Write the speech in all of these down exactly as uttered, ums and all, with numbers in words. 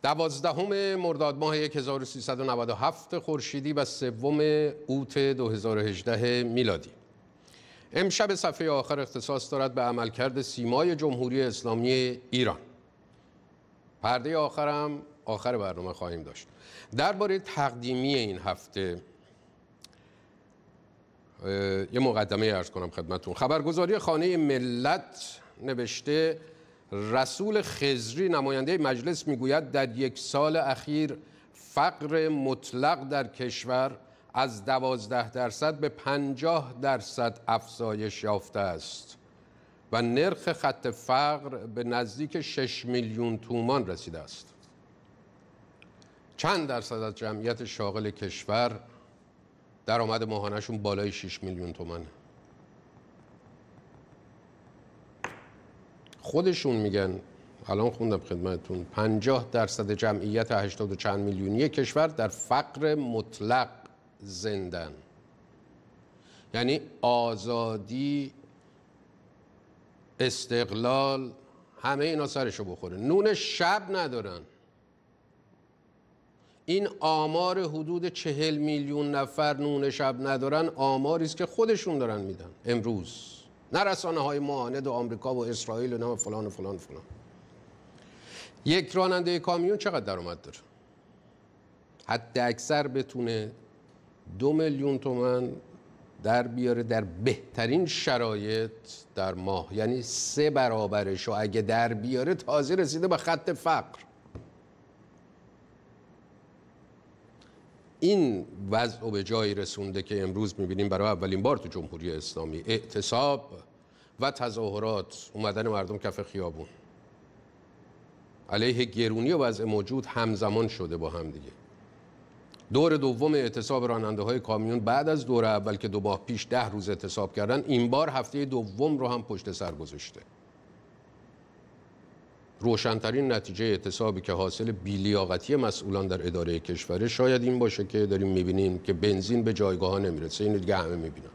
دوازدهم مرداد ماه هزار و سیصد و نود و هفت خورشیدی و سوم اوت دو هزار و هجده میلادی. امشب صفحه آخر اختصاص دارد به عملکرد سیمای جمهوری اسلامی ایران. پرده آخرم آخر برنامه خواهیم داشت. درباره تقدیمی این هفته یه مقدمه عرض کنم خدمتون. خبرگزاری خانه ملت نوشته رسول خضری نماینده مجلس میگوید در یک سال اخیر فقر مطلق در کشور از دوازده درصد به پنجاه درصد افزایش یافته است و نرخ خط فقر به نزدیک شش میلیون تومان رسیده است. چند درصد از جمعیت شاغل کشور درآمد ماهانه‌شون بالای شش میلیون تومانه؟ خودشون میگن، الان خوندم خدمتتون، پنجاه درصد جمعیت هشتاد و چند میلیونی کشور در فقر مطلق زندن. یعنی آزادی، استقلال، همه اینا سرشو بخوره. نون شب ندارن. این آمار حدود چهل میلیون نفر نون شب ندارن آماری است که خودشون دارن میدن امروز، نه رسانه های معاند و آمریکا و اسرائیل و نه فلان و فلان و فلان. یک راننده کامیون چقدر درآمد داره؟ حد اکثر بتونه دو میلیون تومان در بیاره در بهترین شرایط در ماه، یعنی سه برابرش، و اگه در بیاره تازه رسیده به خط فقر. این وضع رو به جایی رسونده که امروز میبینیم برای اولین بار تو جمهوری اسلامی اعتصاب و تظاهرات، اومدن مردم کف خیابون علیه گرونی و وضع موجود همزمان شده با هم دیگه. دور دوم اعتصاب راننده های کامیون بعد از دور اول که دو ماه پیش ده روز اعتصاب کردن، این بار هفته دوم رو هم پشت سر گذاشته. روشنترین نتیجه اعتصابی که حاصل بی‌لیاقتی مسئولان در اداره کشور شاید این باشه که داریم میبینیم که بنزین به جایگاه ها نمیرسه. این دیگه همه میبینن.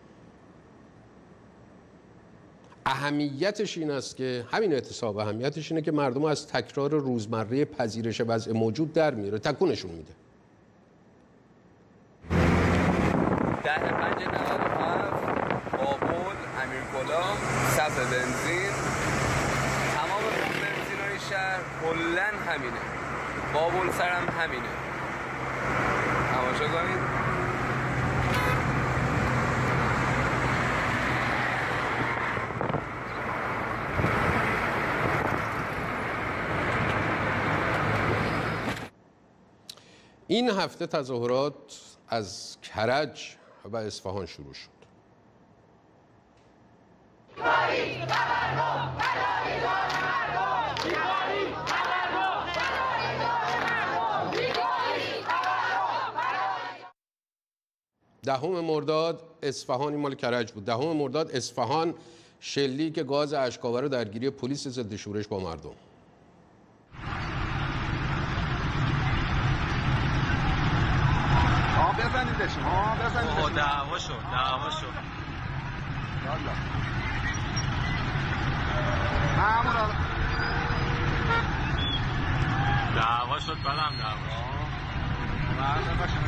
اهمیتش این است که همین اعتصاب اهمیتش اینه که مردم از تکرار روزمره پذیرش وضع موجود در میاره، تکونشون میده. ده پنج نود و هفت بابل امیرکلا صف بنزین، تمام بنزین های شهر کلن همینه. بابل سرم همینه. تماشا کنید. این هفته تظاهرات از کرج و اصفهان شروع شد. دهم مرداد اصفهان، این مال کرج بود. دهم مرداد اصفهان، شلیک گاز اشک‌آور و درگیری پلیس ضد شورش با مردم. بزنیدش ها بزنیدش. اوه دعوا شد دعوا شد. یالا همون دعوا شد. بعدم دعوا بعد باشه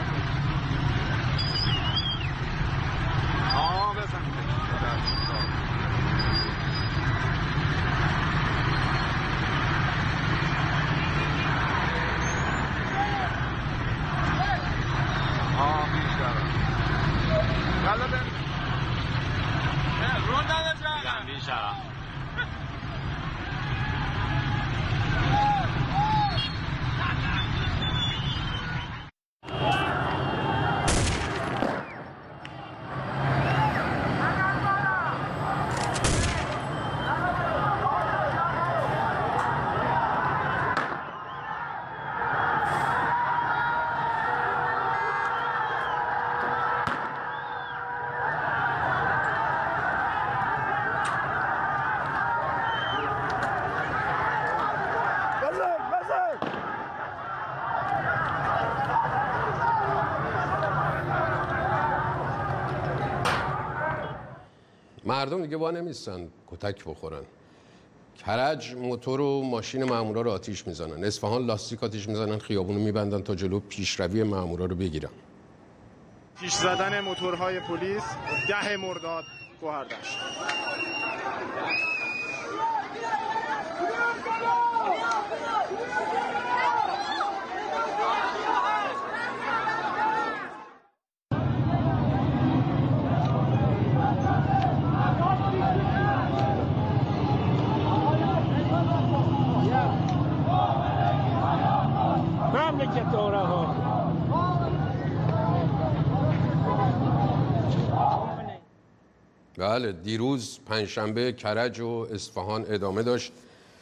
ها بزنیدش. Hello, Ben. Yeah, run down the track. Yeah, inshallah. مردم دیگه وا نمیستن کتک بخورن. کرج موتور و ماشین مامورا رو آتیش میزنن، اصفهان لاستیک آتیش میزنن، خیابونو میبندن تا جلو پیشروی مامورا رو بگیرن. پیش زدن موتورهای پلیس ده مرداد گوهردشت. بله، دیروز پنجشنبه کرج و اصفهان ادامه داشت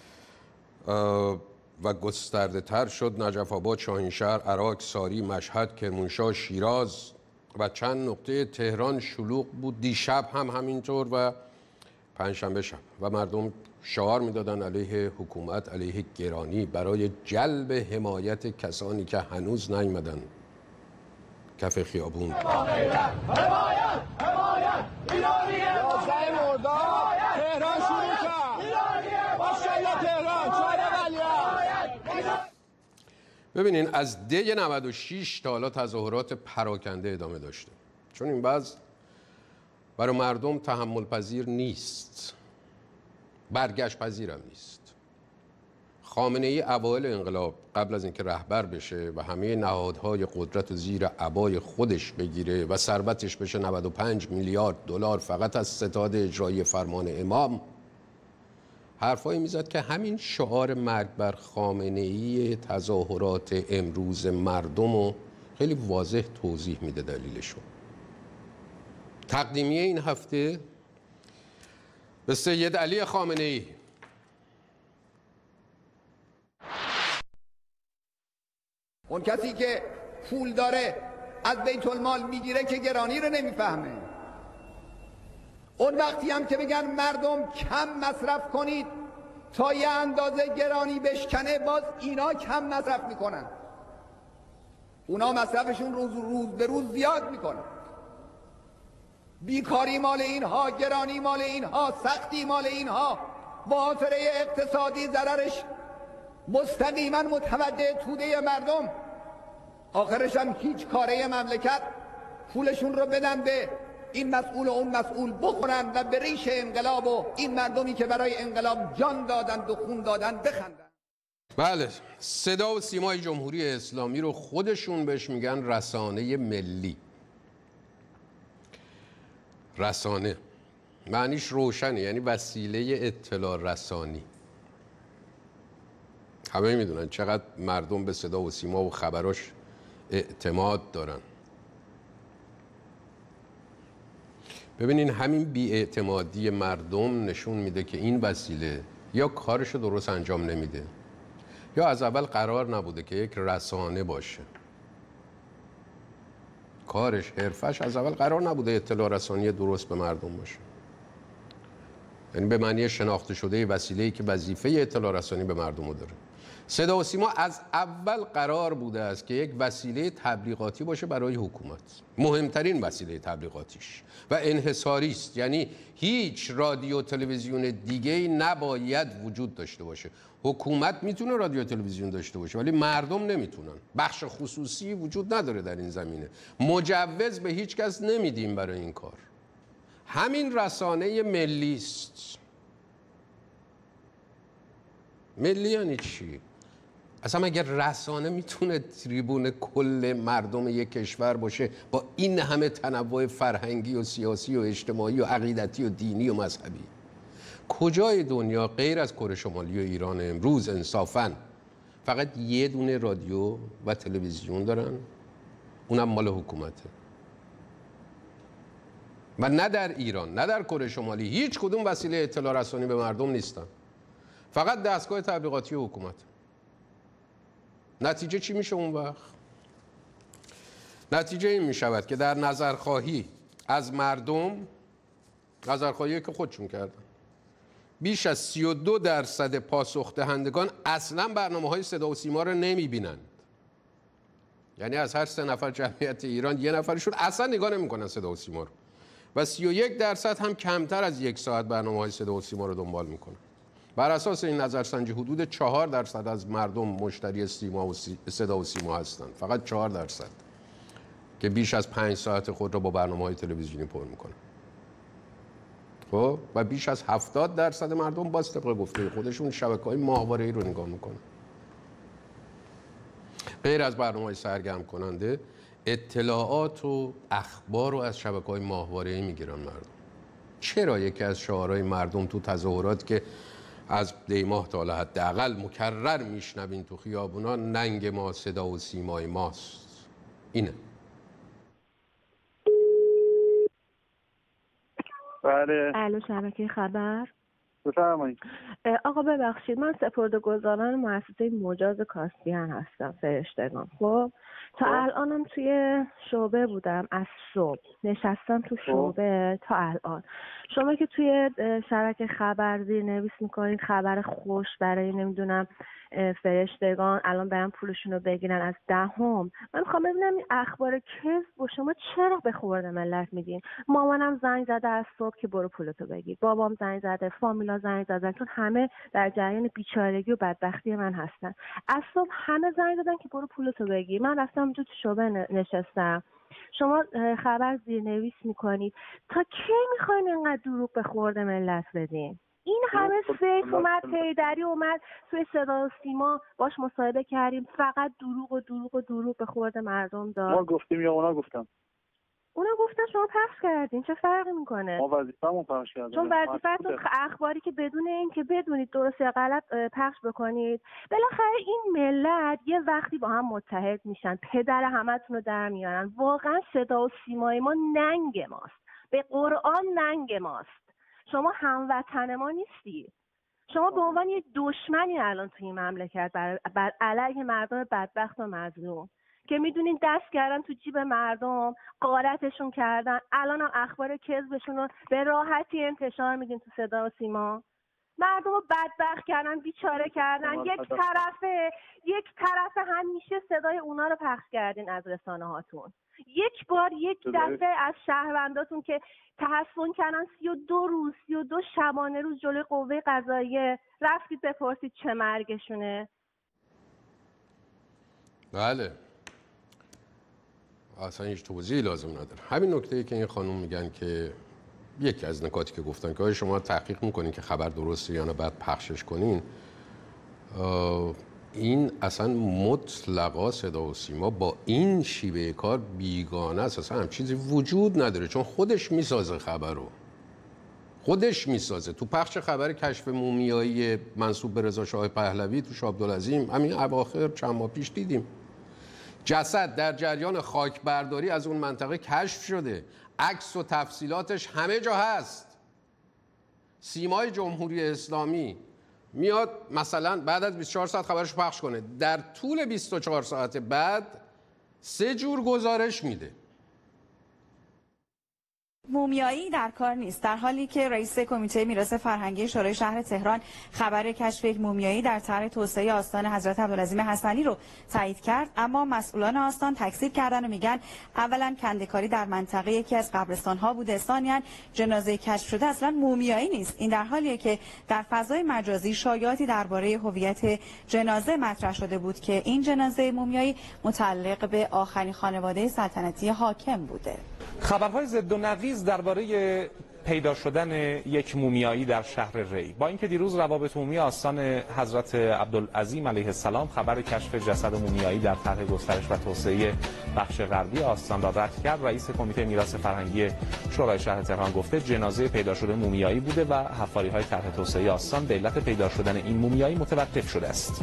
و گسترده تر شد. نجف آباد، شاهینشهر، عراق، ساری، مشهد، کرمانشاه، شیراز و چند نقطه تهران شلوغ بود. دیشب هم همینطور و پنجشنبه شب و مردم شعار میدادن علیه حکومت، علیه گرانی، برای جلب حمایت کسانی که هنوز نیامدن کف خیابون. حمایت، حمایت، حمایت، ایرانیه. یازده مرداد تهران شروع کرد. ایرانیه. ماشاءالله تهران، چهار ولیعصر. ببینین از دی نود و شش تا حالا تظاهرات پراکنده ادامه داشته، چون این بعض برای مردم تحمل پذیر نیست، برگشت پذیرم نیست. خامنه ای اوایل انقلاب قبل از اینکه رهبر بشه و همه نهادهای قدرت رو زیر عبای خودش بگیره و ثروتش بشه نود و پنج میلیارد دلار فقط از ستاد اجرایی فرمان امام، حرفایی میزد که همین شعار مرگ بر خامنه ای تظاهرات امروز مردم رو خیلی واضح توضیح میده دلیلشو. تقدیمیه این هفته به سید علی خامنه ای. اون کسی که پول داره از بیت المال میگیره که گرانی رو نمیفهمه. اون وقتی هم که بگن مردم کم مصرف کنید تا یه اندازه گرانی بشکنه، باز اینا کم مصرف میکنن. اونا مصرفشون روز روز به روز زیاد میکنن. بیکاری مال اینها، گرانی مال اینها، سختی مال اینها، باطره اقتصادی ضررش مستقیما متوجه توده مردم. آخرش هم هیچ کاره مملکت پولشون رو بدن به این مسئول و اون مسئول بخورن و به ریش انقلاب و این مردمی که برای انقلاب جان دادن و خون دادن بخندن. بله، صدا و سیمای جمهوری اسلامی رو خودشون بهش میگن رسانه ملی. رسانه معنیش روشنه، یعنی وسیله اطلاع رسانی. همه میدونن چقدر مردم به صدا و سیما و خبراش اعتماد دارن. ببینین همین بی‌اعتمادی مردم نشون میده که این وسیله یا کارشو درست انجام نمیده یا از اول قرار نبوده که یک رسانه باشه. کارش، حرفش از اول قرار نبوده اطلاع رسانی درست به مردم باشه. یعنی به معنی شناخته شده وسیله‌ای که وظیفه اطلاع رسانی به مردم رو داره. صدا و سیما از اول قرار بوده است که یک وسیله تبلیغاتی باشه برای حکومت، مهمترین وسیله تبلیغاتیش و انحصاری است. یعنی هیچ رادیو تلویزیون دیگه‌ای نباید وجود داشته باشه. حکومت میتونه رادیو تلویزیون داشته باشه ولی مردم نمیتونن. بخش خصوصی وجود نداره در این زمینه. مجوز به هیچ کس نمیدیم برای این کار. همین رسانه ملی است. ملی یعنی چی؟ اصلا اگر رسانه میتونه تریبون کل مردم یک کشور باشه با این همه تنوع فرهنگی و سیاسی و اجتماعی و عقیدتی و دینی و مذهبی، کجای دنیا غیر از کره شمالی و ایران امروز انصافاً فقط یه دونه رادیو و تلویزیون دارن؟ اونم مال حکومته. و نه در ایران نه در کره شمالی هیچ کدوم وسیله اطلاع رسانی به مردم نیستن، فقط دستگاه تبلیغاتی حکومت. نتیجه چی میشه اون وقت؟ نتیجه این میشود که در نظرخواهی از مردم، نظرخواهی که خودشون کردن، بیش از سی و دو درصد پاسخ دهندگان اصلا برنامه‌های صدا و سیما رو نمیبینند. یعنی از هر سه نفر جمعیت ایران یه نفرشون اصلا نگاه نمیکنن صدا و سیما رو. و سی و یک درصد هم کمتر از یک ساعت برنامه‌های صدا و سیما رو دنبال میکنن. بر اساس این نظرسنجی حدود چهار درصد از مردم مشتری سیما و سی... صدا و سیما هستند. فقط چهار درصد که بیش از پنج ساعت خود را با برنامه‌های تلویزیونی پر میکنن. خب و بیش از هفتاد درصد مردم باز طبق گفته خودشون شبکه‌های ماهواره‌ای رو نگاه میکنن. غیر از برنامه‌های سرگرم کننده، اطلاعات و اخبار رو از شبکه‌های ماهواره‌ای میگیرن مردم. چرا یکی از شعارهای مردم تو تظاهرات که از دیماه تا حالا حداقل مکرر میشنوین تو خیابونا، ننگ ما صدا و سیمای ماست؟ اینه. بله. الو شبکه خبر. بفرمایید. آقا ببخشید، من سپرده‌گذاران مؤسسه مجاز کاسبیان هستم، فرشتگان. خب تا الانم توی شعبه بودم، از صبح نشستم تو شعبه تا الان. شما که توی شبکه خبر زیر نویس میکنید خبر خوش برای نمیدونم فرشتگان الان برن پولشون رو بگیرن از دهم، من میخوام ببینم این اخبار کذب و شما چرا به خورد ملت میدین؟ مامانم زنگ زده از صبح که برو پولتو بگیر، بابام زنگ زده، فامیلا زنگ زدن، چون همه در جریان بیچارگی و بدبختی من هستن. از صبح همه زنگ زدن که برو پولتو بگیر. من رفتم اونجا تو شعبه نشستم، شما خبر زیرنویس میکنید. تا کی میخواین اینقدر دروغ به خورد ملت بدین؟ این همه فیک اومد، پیدری اومد توی صدا و سیما باش مصاحبه کردیم، فقط دروغ و دروغ و دروغ به خورد مردم داد. ما گفتیم یا اونا گفتم؟ اونا گفتن، شما پخش کردین، چه فرقی میکنه؟ ما وظیفه‌مون پخش کردیم. چون وظیفتون اخباری که بدون این که بدونید درست یا غلط پخش بکنید. بالاخره این ملت یه وقتی با هم متحد میشن، پدر همتون رو در میارن. واقعا صدا و سیمای ما ننگ ماست، به قرآن ننگ ماست. شما هموطن ما نیستی. شما به عنوان یک دشمنی الان توی این مملکت بر, بر علیه مردم بدبخت و مظلوم که میدونین دست کردن تو جیب مردم، غارتشون کردن، الان هم اخبار کذبشون رو به راحتی انتشار میدین تو صدا و سیما. مردم رو بدبخت کردن، بیچاره کردن. یک طرفه یک طرفه همیشه صدای اونا رو پخش کردین از رسانه هاتون. یک بار یک دفعه از شهرونداتون که تحصن کردن سی و دو روز سی و دو شبانه روز جلوی قوه قضاییه رفتید بپرسید چه مرگشونه؟ بله، اصلا هیچ توضیحی لازم نداره. همین نکته‌ای که این خانم میگن که یکی از نکاتی که گفتن که آیا شما تحقیق میکنین که خبر درسته یا نه بعد پخشش کنین، این اصلا مطلقا صدا و سیما با این شیوه کار بیگانه است. اصلا هم چیزی وجود نداره، چون خودش میسازه خبر رو، خودش میسازه. تو پخش خبر کشف مومیایی منسوب به رضا شاه پهلوی تو شاه عبدالعظیم همین اواخر چند ماه پیش دیدیم جسد در جریان خاکبرداری از اون منطقه کشف شده، عکس و تفصیلاتش همه جا هست. سیمای جمهوری اسلامی میاد مثلا بعد از بیست و چهار ساعت خبرش پخش کنه، در طول بیست و چهار ساعت بعد سه جور گزارش میده. مومیایی در کار نیست، در حالی که رئیس کمیته میراث فرهنگی شورای شهر تهران خبر کشف یک مومیایی در طرح توسعه آستان حضرت عبدالعظیم حسنی رو تایید کرد، اما مسئولان آستان تکذیب کردن و میگن اولا کنده‌کاری در منطقه یکی از قبرستان‌ها بوده، ثانیاً جنازه کشف شده اصلا مومیایی نیست. این در حالیه که در فضای مجازی شایعاتی درباره هویت جنازه مطرح شده بود که این جنازه مومیایی متعلق به آخرین خانواده سلطنتی حاکم بوده. خبرهای ضد و نقیض درباره پیدا شدن یک مومیایی در شهر ری، با اینکه دیروز روابط عمومی آستان حضرت عبدالعظیم علیه السلام خبر کشف جسد مومیایی در طرح گسترش و توسعه بخش غربی آستان را رد کرد، رئیس کمیته میراث فرهنگی شورای شهر تهران گفته جنازه پیدا شده مومیایی بوده و حفاری‌های طرح توسعه آستان به علت پیدا شدن این مومیایی متوقف شده است.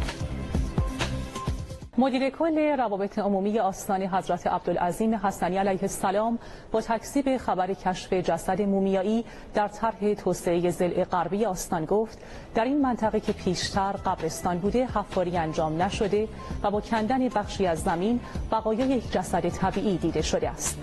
مدیر کل روابط عمومی آستان حضرت عبدالعظیم حسنی علیه السلام با تکذیب خبر کشف جسد مومیایی در طرح توسعه ضلع غربی آستان گفت در این منطقه که پیشتر قبرستان بوده حفاری انجام نشده و با کندن بخشی از زمین بقایای یک جسد طبیعی دیده شده است.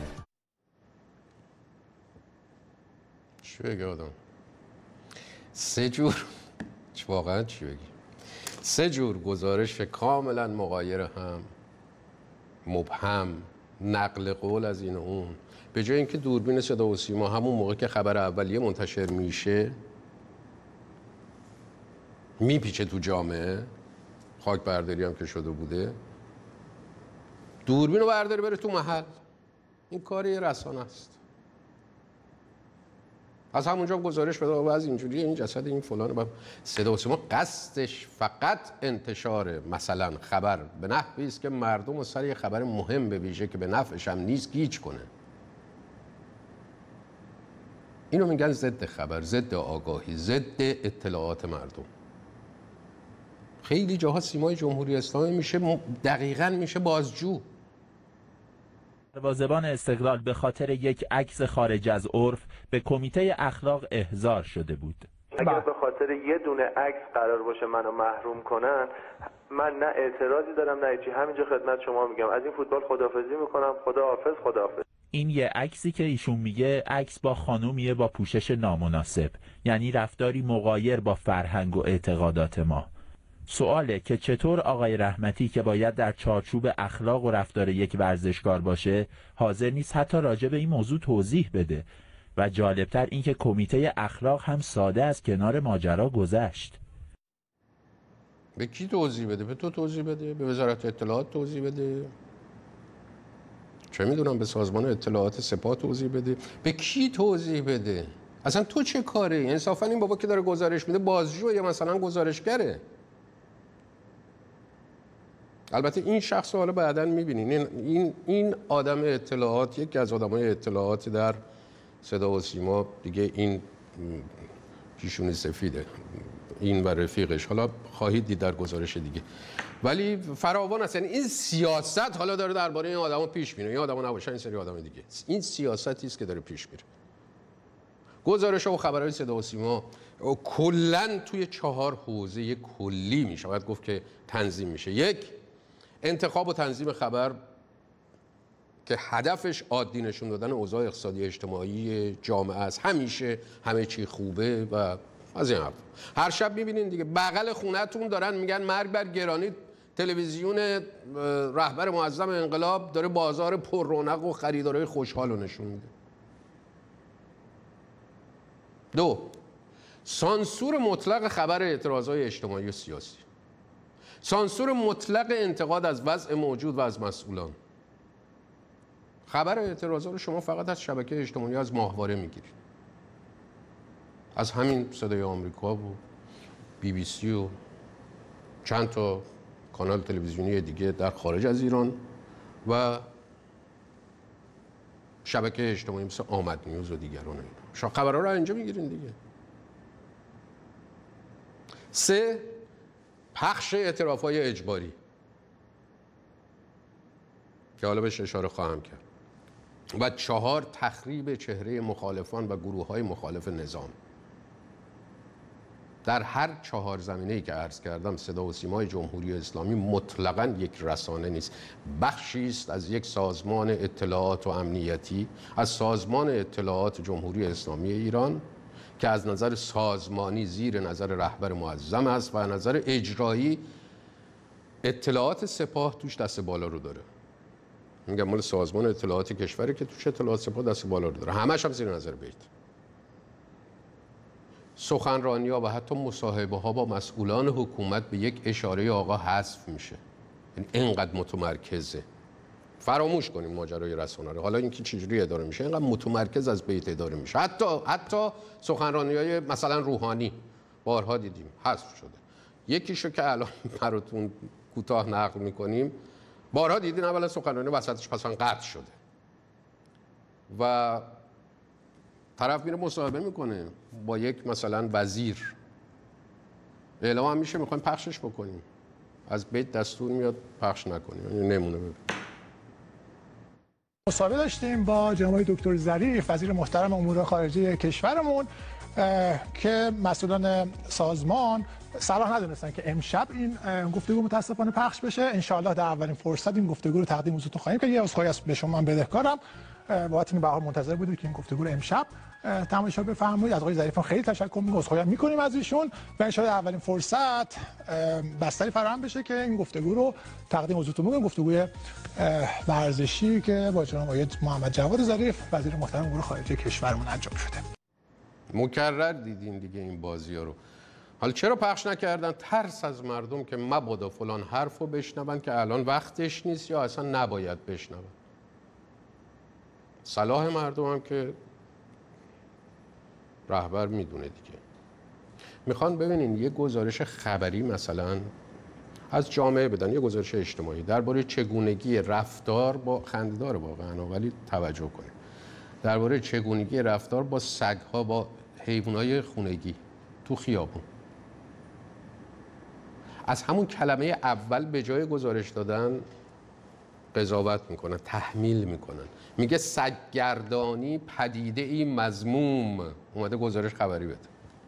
چی بگه آدم؟ سه جور واقعا چی بگی؟ سه جور گزارش کاملا مغایر هم، مبهم، نقل قول از این و اون. به جای اینکه دوربین صدا و سیما همون موقع که خبر اولیه منتشر میشه میپیچه تو جامعه، خاک برداری هم که شده بوده، دوربین رو برداره بره تو محل. این کار یه رسانه است. از همونجا گزارش بده و از اینجوری این جسد این فلان با صدا و سیما قصدش فقط انتشار مثلا خبر به نحوی است که مردم و سر یه خبر مهم به ویژه که به نفعش هم نیست گیج کنه. اینو میگن ضد خبر، ضد آگاهی، ضد اطلاعات مردم. خیلی جاها سیمای جمهوری اسلامی میشه دقیقاً میشه بازجو. سربازان استقلال به خاطر یک عکس خارج از عرف به کمیته اخلاق احضار شده بود. اگر به خاطر یه دونه عکس قرار باشه منو محروم کنن، من نه اعتراضی دارم نه چی. همینجا خدمت شما میگم از این فوتبال خداحافظی میکنم. خداحافظ خداحافظ. این یه عکسی که ایشون میگه عکس با خانومیه با پوشش نامناسب، یعنی رفتاری مغایر با فرهنگ و اعتقادات ما. سواله که چطور آقای رحمتی که باید در چارچوب اخلاق و رفتار یک ورزشکار باشه حاضر نیست حتی راجع به این موضوع توضیح بده. و جالبتر این که کمیته اخلاق هم ساده از کنار ماجرا گذشت. به کی توضیح بده؟ به تو توضیح بده؟ به وزارت اطلاعات توضیح بده؟ چه میدونم به سازمان اطلاعات سپاه توضیح بده؟ به کی توضیح بده؟ اصلا تو چه کاره؟ انصافا این بابا که داره گزارش میده بازجو یا مثلا گزارشگره؟ البته این شخص رو حالا بعداً میبینین. این, این, این آدم اطلاعات، یکی از آدمای اطلاعاتی در صدا و سیما دیگه، این پیشونی سفیده، این و رفیقش، حالا خواهید دید در گزارش دیگه. ولی فراوان است. یعنی این سیاست حالا داره درباره این آدما پیش میره. این آدما نباشن این سری آدم دیگه. این سیاستی است که داره پیش میره. گزارش و خبرهای صدا و سیما کلا توی چهار حوزه کلی میشه باید گفت که تنظیم میشه. یک، انتخاب و تنظیم خبر که هدفش عادی نشون دادن اوضاع اقتصادی اجتماعی جامعه است. همیشه همه چی خوبه و از این حرف. هر شب میبینین دیگه بغل خونه‌تون دارن میگن مرگ بر گرانی. تلویزیون رهبر معظم انقلاب داره بازار پر رونق و خریدارای خوشحال رو نشون میده. دو، سانسور مطلق خبر اعتراضهای اجتماعی و سیاسی. سانسور مطلق انتقاد از وضع موجود و از مسئولان. خبر اعتراضات رو شما فقط از شبکه اجتماعی از ماهواره میگیرید. از همین صدای آمریکا و بی بی سی و چند تا کانال تلویزیونی دیگه در خارج از ایران و شبکه اجتماعی مثل آمد نیوز و دیگران. شما خبرها رو اینجا میگیرین دیگه. سه، پخش اعتراف‌های اجباری که حالا بهش اشاره خواهم کرد. و چهار، تخریب چهره مخالفان و گروه‌های مخالف نظام. در هر چهار زمینه‌ای که عرض کردم صدا و سیمای جمهوری اسلامی مطلقاً یک رسانه نیست، بخشی است از یک سازمان اطلاعات و امنیتی، از سازمان اطلاعات جمهوری اسلامی ایران که از نظر سازمانی زیر نظر رهبر معظم است و از نظر اجرایی اطلاعات سپاه توش دست بالا رو داره. میگم مال سازمان اطلاعات کشوری که توش اطلاعات سپاه دست بالا رو داره، همش هم زیر نظر بیت. سخنرانی‌ها و حتی مصاحبه‌ها با مسئولان حکومت به یک اشاره آقا حذف میشه. یعنی اینقدر متمرکزه. فراموش کنیم ماجرای رسانه رو. حالا اینکه چجوری اداره میشه، اینقدر متمرکز از بیت اداره میشه. حتی حتی سخنرانی‌های مثلا روحانی بارها دیدیم حذف شده. یکیشو که الان براتون کوتاه نقل میکنیم، بارها دیدین اولا سخنرانی وسطش مثلا قطع شده و طرف میره مصاحبه میکنه با یک مثلا وزیر، اعلام هم میشه میخوایم پخشش بکنیم، از بیت دستور میاد پخش نکنیم. این نمونه ببین. مصاحبه داشتیم با جناب دکتر ظریف وزیر محترم امور خارجه کشورمون که مسئولان سازمان صلاح ندونستن که امشب این گفتگو متاسفانه پخش بشه. انشاءالله در اولین فرصت این گفتگو رو تقدیم حضورتون خواهیم کرد. یه عذرخواهی از به شما من بدهکارم، بابت این به حال منتظر بودیم که این گفتگو رو امشب تماشا بفرمایید. از آقای ظریف خیلی تشکر می‌کنم، عذرخواهی می‌کنیم از ایشون و ان شاءالله اولین فرصت بستری فراهم بشه که این گفتگو رو تقدیم حضورتون می‌کنیم. گفتگوی ورزشی که با جناب آقای محمد جواد ظریف وزیر محترم امور خارجه کشورمون انجام شده. مکرر دیدیم دیگه این بازی‌ها رو. حالا چرا پخش نکردن؟ ترس از مردم که مبادا فلان حرف رو بشنون که الان وقتش نیست یا اصلا نباید بشنون. صلاح مردم هم که رهبر میدونه دیگه. میخوان ببینین یه گزارش خبری مثلا از جامعه بدن، یه گزارش اجتماعی درباره چگونگی رفتار با خنده‌دار واقعا، ولی توجه کنید، درباره چگونگی رفتار با سگ‌ها، با حیوانات خونگی تو خیابون. از همون کلمه اول به جای گزارش دادن قضاوت میکنن، تحمیل میکنن. میگه سگگردانی پدیده ای مذموم. اومده گزارش خبری بده.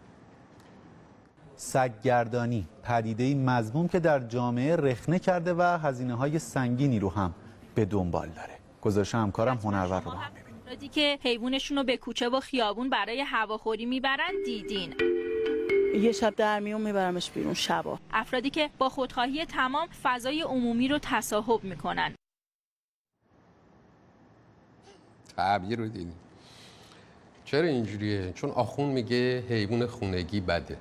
سگگردانی پدیده‌ای مذموم که در جامعه رخنه کرده و هزینه‌های سنگینی رو هم به دنبال داره. گزارش همکارم هنرور رو با هم ببینیم. افرادی که حیوانشون رو به کوچه و خیابون برای هواخوری میبرن دیدین. یه شب در میون میبرمش بیرون شبا. افرادی که با خودخواهی تمام فضای عمومی رو تصاحب میکنن. تعبیر رو دیدین. چرا اینجوریه؟ چون آخون میگه حیوان خونگی بده.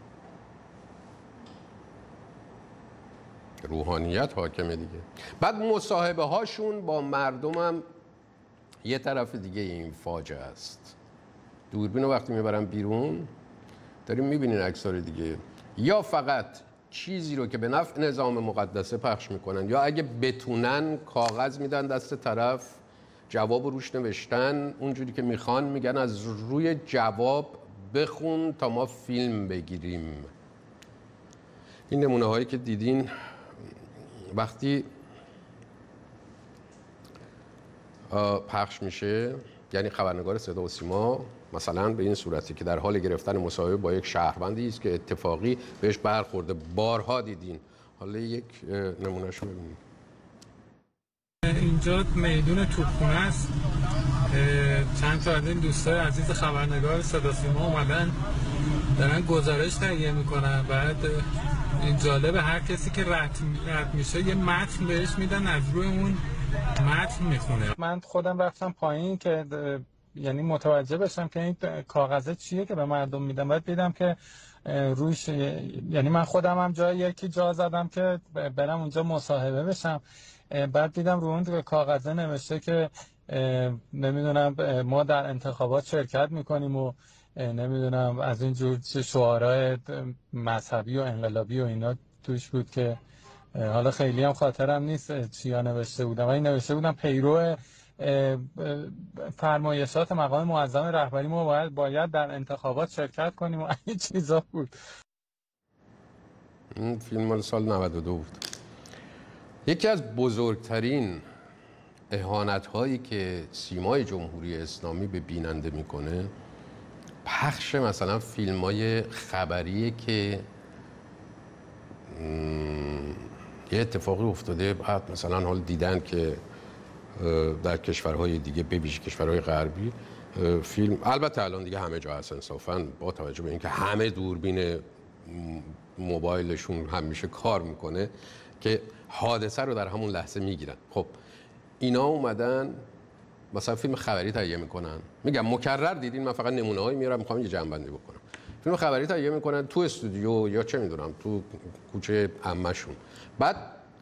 روحانیت حاکمه دیگه. بعد مصاحبه هاشون با مردم هم یه طرف دیگه این فاجعه است. دوربین رو وقتی میبرن بیرون داریم میبینین عکس‌ها رو دیگه، یا فقط چیزی رو که به نفع نظام مقدسه پخش میکنن، یا اگه بتونن کاغذ میدن دست طرف، جواب روش نوشتن اونجوری که میخوان، میگن از روی جواب بخون تا ما فیلم بگیریم. این نمونه هایی که دیدین وقتی پخش میشه، یعنی خبرنگار صدا و سیما مثلا به این صورتی که در حال گرفتن مصاحبه با یک شهروندی است که اتفاقی بهش برخورده، بارها دیدین. حالا یک نمونهشو ببینید. اینجا میدون توپخونه است. چند تا از این دوستای عزیز خبرنگار صدا سیما اومدن دارن گزارش تهیه میکنن. بعد این جالبه هر کسی که رد, رد میشه یه متن بهش میدن، از روی اون متن میخونه. من خودم رفتم پایین که یعنی متوجه بشم که این کاغذه چیه که به مردم میدم. بعد دیدم که روش، یعنی من خودم هم جای یکی جا زدم که برم اونجا مصاحبه بشم. بعد دیدم رو اون کاغذه نوشته که نمیدونم ما در انتخابات شرکت میکنیم و نمیدونم از این جور شعارهای مذهبی و انقلابی و اینا توش بود که حالا خیلی هم خاطرم نیست چیا نوشته بودم. ولی نوشته بودم پیرو فرمایشات مقام معظم رهبری ما باید باید در انتخابات شرکت کنیم و این چیزا بود. این فیلم مال سال نود و دو بود. یکی از بزرگترین اهانت هایی که سیمای جمهوری اسلامی به بیننده میکنه پخش مثلا فیلم های خبریه که یه اتفاقی افتاده، بعد مثلا حال دیدن که در کشورهای دیگه به ویژه کشورهای غربی فیلم، البته الان دیگه همه جا هست انصافا با توجه به اینکه همه دوربین موبایلشون همیشه کار میکنه که حادثه رو در همون لحظه میگیرن. خب اینا اومدن مثلا فیلم خبری تهیه میکنن، میگم مکرر دیدین، من فقط نمونه هایی میارم میخوام یه جنبندی بکنم. فیلم خبری تهیه میکنن تو استودیو یا چه میدونم تو کوچه عمه‌شون، بعد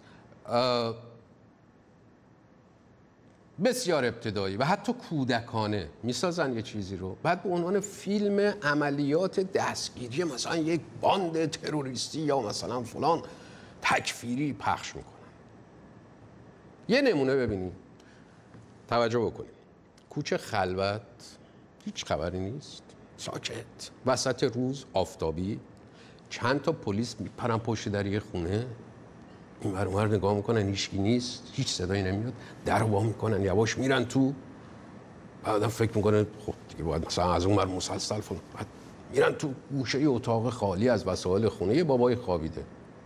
بسیار ابتدایی و حتی کودکانه میسازن یه چیزی رو، بعد به عنوان فیلم عملیات دستگیری مثلا یک باند تروریستی یا مثلا فلان تکفیری پخش میکنن. یه نمونه ببینید، توجه بکنید. کوچه خلوت، هیچ خبری نیست، ساکت، وسط روز آفتابی، چند تا پلیس میپرن پشت در یه خونه، این ور اونور نگاه میکنن، هیچکی نیست، هیچ صدایی نمیاد، در رو وا میکنن، یواش میرن تو، بعدم فکر میکنن خب دیگه باید مثلا از اون ور مسلسل فلان، بعد میرن تو گوشه اتاق خالی از وسایل خونه، یه بابای خوابیده،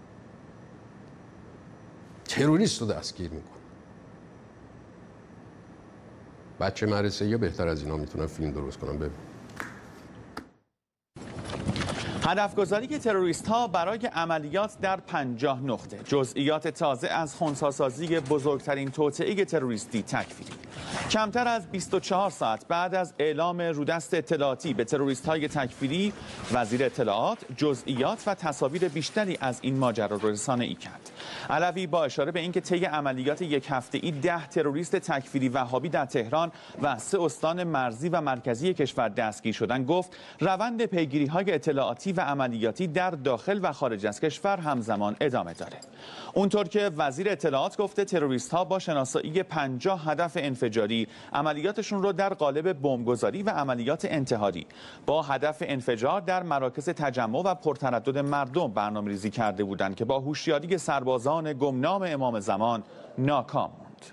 تروریست رو دستگیر میکنه. بچه مدرسه یا بهتر از اینا میتونن فیلم درست کنن. ببین هدفگذاری که تروریست ها برای عملیات در پنجاه نقطه، جزئیات تازه از خنثی‌سازی بزرگترین توطئه تروریستی تکفیری. کمتر از بیست و چهار ساعت بعد از اعلام رودست اطلاعاتی به تروریست‌های تکفیری، وزیر اطلاعات جزئیات و تصاویر بیشتری از این ماجرا را رسانه‌ای کرد. علوی با اشاره به اینکه طی عملیات یک هفته‌ای ده تروریست تکفیری وهابی در تهران و سه استان مرزی و مرکزی کشور دستگیر شدند گفت روند پیگیری‌های اطلاعاتی و عملیاتی در داخل و خارج از کشور همزمان ادامه داره. اونطور که وزیر اطلاعات گفته تروریست‌ها با شناسایی پنجاه هدف انفجاری عملیاتشون رو در قالب بمبگذاری و عملیات انتحاری با هدف انفجار در مراکز تجمع و پرتردد مردم برنامه‌ریزی کرده بودند که با هوشیاری سربازان گمنام امام زمان ناکام موند.